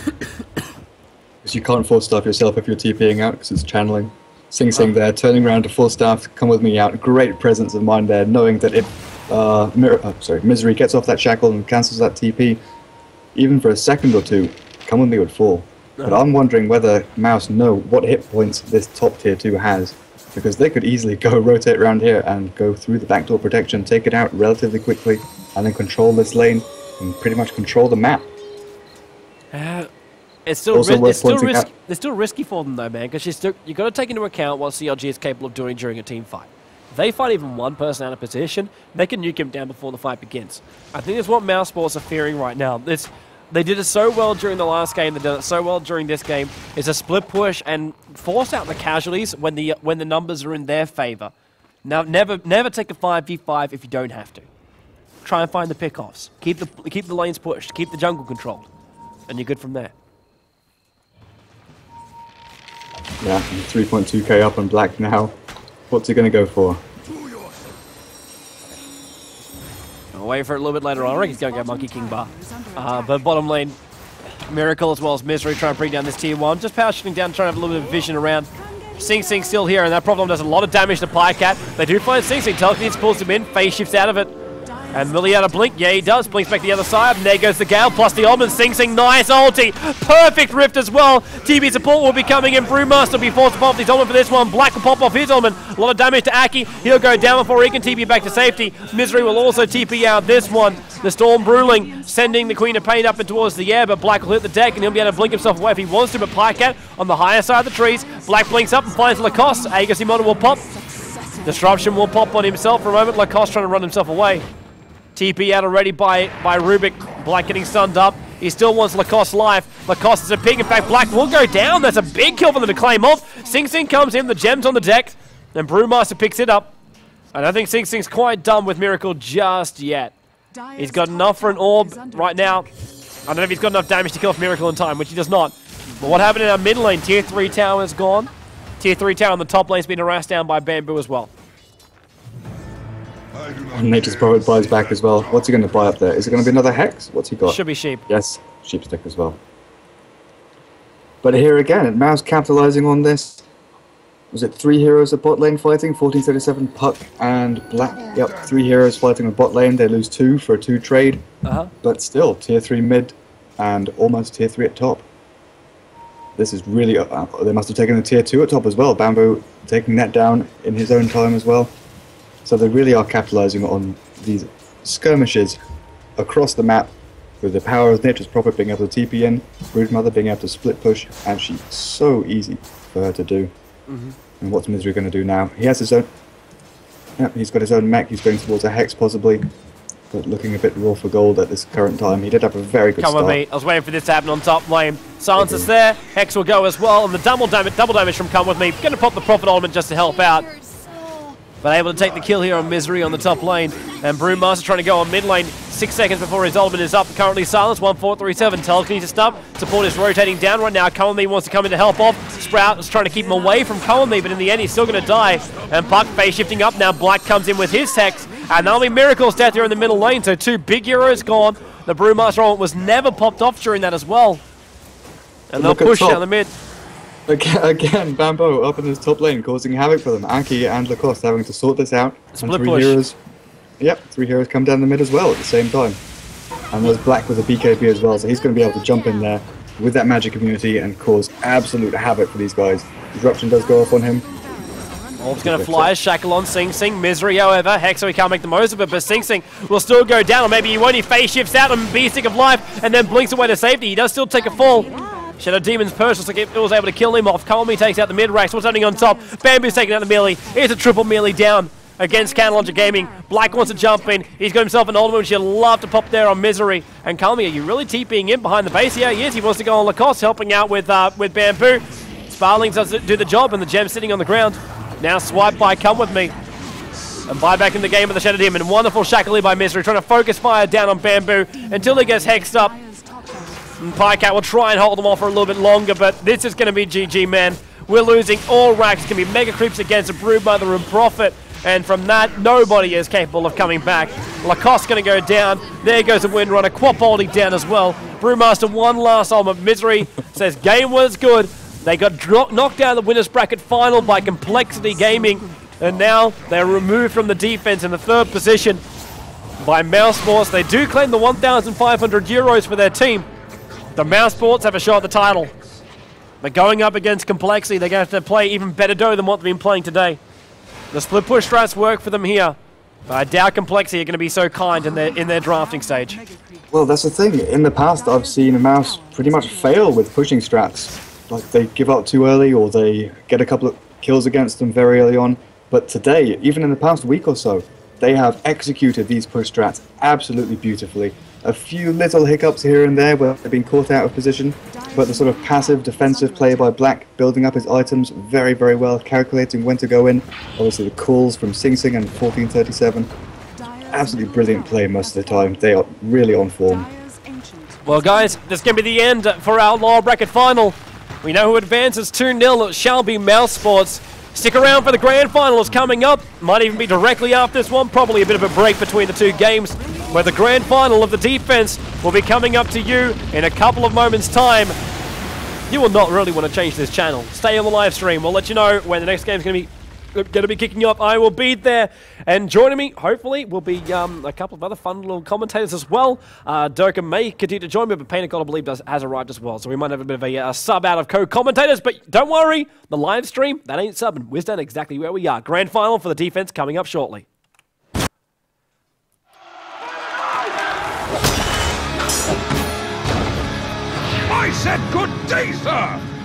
Because you can't force staff yourself if you're TPing out, because it's channeling. Sing Sing there, turning around to force staff, come with me out. Great presence of mind there, knowing that if uh, Mir oh, sorry, Misery gets off that shackle and cancels that T P, even for a second or two, come with me would fall. But I'm wondering whether Mouse know what hit points this top tier two has, because they could easily go rotate around here and go through the backdoor protection, take it out relatively quickly, and then control this lane and pretty much control the map. Uh, It's still, Also ri worth it's still, pointing risk out- it's still risky for them, though, man, because you've got to take into account what C L G is capable of doing during a team fight. If they fight even one person out of position, they can nuke him down before the fight begins. I think that's what Mousesports are fearing right now. It's, they did it so well during the last game, they did it so well during this game, is a split push and force out the casualties when the, when the numbers are in their favor. Now, never, never take a five v five if you don't have to. Try and find the pickoffs. Keep the, keep the lanes pushed. Keep the jungle controlled. And you're good from there. Yeah, three point two K up on Black now. What's he going to go for? I'll wait for it a little bit later on. I reckon he's going to go Monkey King Bar. Uh, but bottom lane, Miracle as well as Misery trying to bring down this tier one. Just power shooting down, trying to have a little bit of vision around. Sing Sing still here, and that problem does a lot of damage to Pycat. They do find Sing Sing. Telekinesis pulls him in. Phase shifts out of it. And Millie out of Blink. Yeah, he does. Blinks back the other side. And there goes the Gale plus the Omen. Sing Sing, nice ulti. Perfect Rift as well. T B support will be coming in. Brewmaster will be forced to pop off his Omen for this one. Black will pop off his Omen. A lot of damage to Aki. He'll go down before he can T P back to safety. Misery will also T P out this one. The Storm Bruling sending the Queen of Pain up and towards the air, but Black will hit the deck and he'll be able to blink himself away if he wants to. But Pycat on the higher side of the trees. Black blinks up and finds Lacoste. Aegis Immortal will pop. Disruption will pop on himself for a moment. Lacoste trying to run himself away. T P out already by, by Rubik. Black getting stunned up. He still wants Lacoste life. Lacoste is a pig. In fact, Black will go down. That's a big kill for them to claim off. Sing Sing comes in. The gem's on the deck. And Brewmaster picks it up. I don't think Sing Sing's quite done with Miracle just yet. He's got enough for an orb right now. I don't know if he's got enough damage to kill off Miracle in time, which he does not. But what happened in our mid lane? Tier three tower is gone. Tier three tower on the top lane's been harassed down by Bamboo as well. Nature's Prophet buys back as well. What's he going to buy up there? Is it going to be another Hex? What's he got? Should be Sheep. Yes, Sheep Stick as well. But here again, Mouse capitalizing on this. Was it three heroes at bot lane fighting? fourteen thirty-seven, Puck and Black. Yep, three heroes fighting on bot lane. They lose two for a two trade. Uh-huh. But still, tier three mid and almost tier three at top. This is really... Uh, they must have taken a tier two at top as well. Bamboo taking that down in his own time as well. So they really are capitalizing on these skirmishes across the map with the power of Nature's Prophet being able to T P in, Broodmother being able to split push, and she's so easy for her to do. Mm-hmm. And what's Misery going to do now? He has his own... Yeah, he's got his own mech, he's going towards a Hex possibly, but looking a bit raw for gold at this current time. He did have a very good Come start. with me. I was waiting for this to happen on top lane. Silence is there. Hex will go as well, and the double damage, double damage from Come With Me. Going to pop the Prophet Element just to help out. But able to take the kill here on Misery on the top lane. And Brewmaster trying to go on mid lane. Six seconds before his ultimate is up. Currently Silence, one four three seven. Telekinesis up. Support is rotating down right now. Come With Me wants to come in to help off. Sprout is trying to keep him away from Come With Me, but in the end he's still going to die. And Puck phase shifting up now. Black comes in with his Hex. And that'll be Miracle's death here in the middle lane. So two big heroes gone. The Brewmaster ultimate was never popped off during that as well. And they'll push down the mid. Again, again, Bamboo up in his top lane, causing havoc for them. Aki and Lacoste having to sort this out. Split and three push. heroes. Yep, three heroes come down the mid as well at the same time. And there's Black with a B K B as well, so he's going to be able to jump in there with that magic immunity and cause absolute havoc for these guys. Disruption does go off on him. Orb's going to fly, Shackle on Sing Sing. Misery, however, Hexo, he can't make the most of it, but Sing Sing will still go down, or maybe he won't. He phase shifts out and Beast Stick of Life, and then blinks away to safety. He does still take a fall. Shadow Demon's Purse looks like it was able to kill him off. Colmy takes out the mid-ranks. What's happening on top? Bamboo's taking out the melee. Here's a triple melee down against Canalogic Gaming. Black wants to jump in. He's got himself an ultimate, which he'd love to pop there on Misery. And Colmy, are you really TPing in behind the base? Yeah, he is. He wants to go on Lacoste, helping out with uh, with Bamboo. Sparlings does do the job, and the gem's sitting on the ground. Now swiped by Come With Me. And buy back in the game of the Shadow Demon. Wonderful Shackle by Misery, trying to focus fire down on Bamboo until he gets hexed up. And Pycat will try and hold them off for a little bit longer, but this is going to be G G, man. We're losing all racks. It's going to be Mega Creeps against a Broodmother and Prophet. And from that, nobody is capable of coming back. Lacoste going to go down. There goes the Windrunner. Quapolity down as well. Brewmaster one last ultimate. Misery says game was good. They got knocked out of the winner's bracket final by Complexity Gaming. And now they're removed from the defense in the third position by Mousesports. They do claim the one thousand five hundred euros for their team. The Mousesports have a shot at the title. But going up against Complexity, they're going to have to play even better dough than what they've been playing today. The split push strats work for them here. I doubt Complexity are going to be so kind in their in their drafting stage. Well, that's the thing. In the past, I've seen Mouse pretty much fail with pushing strats. Like, they give up too early, or they get a couple of kills against them very early on. But today, even in the past week or so, they have executed these push strats absolutely beautifully. A few little hiccups here and there where they've been caught out of position, but the sort of passive defensive play by Black, building up his items very, very well, calculating when to go in. Obviously the calls from Sing Sing and fourteen thirty-seven. Absolutely brilliant play most of the time. They are really on form. Well, guys, this is going to be the end for our lower bracket final. We know who advances two nil. It shall be mousesports. Stick around for the grand final. It's coming up. Might even be directly after this one. Probably a bit of a break between the two games, where the grand final of the defense will be coming up to you in a couple of moments' time. You will not really want to change this channel. Stay on the live stream. We'll let you know when the next game is going to be going to be kicking up. I will be there, and joining me, hopefully, will be um, a couple of other fun little commentators as well. Uh, Durka may continue to join me, but Painted God, I believe, does, has arrived as well, so we might have a bit of a uh, sub out of co-commentators, but don't worry, the live stream, that ain't subbing. We're staying exactly where we are. Grand final for the defense coming up shortly. I said good day, sir!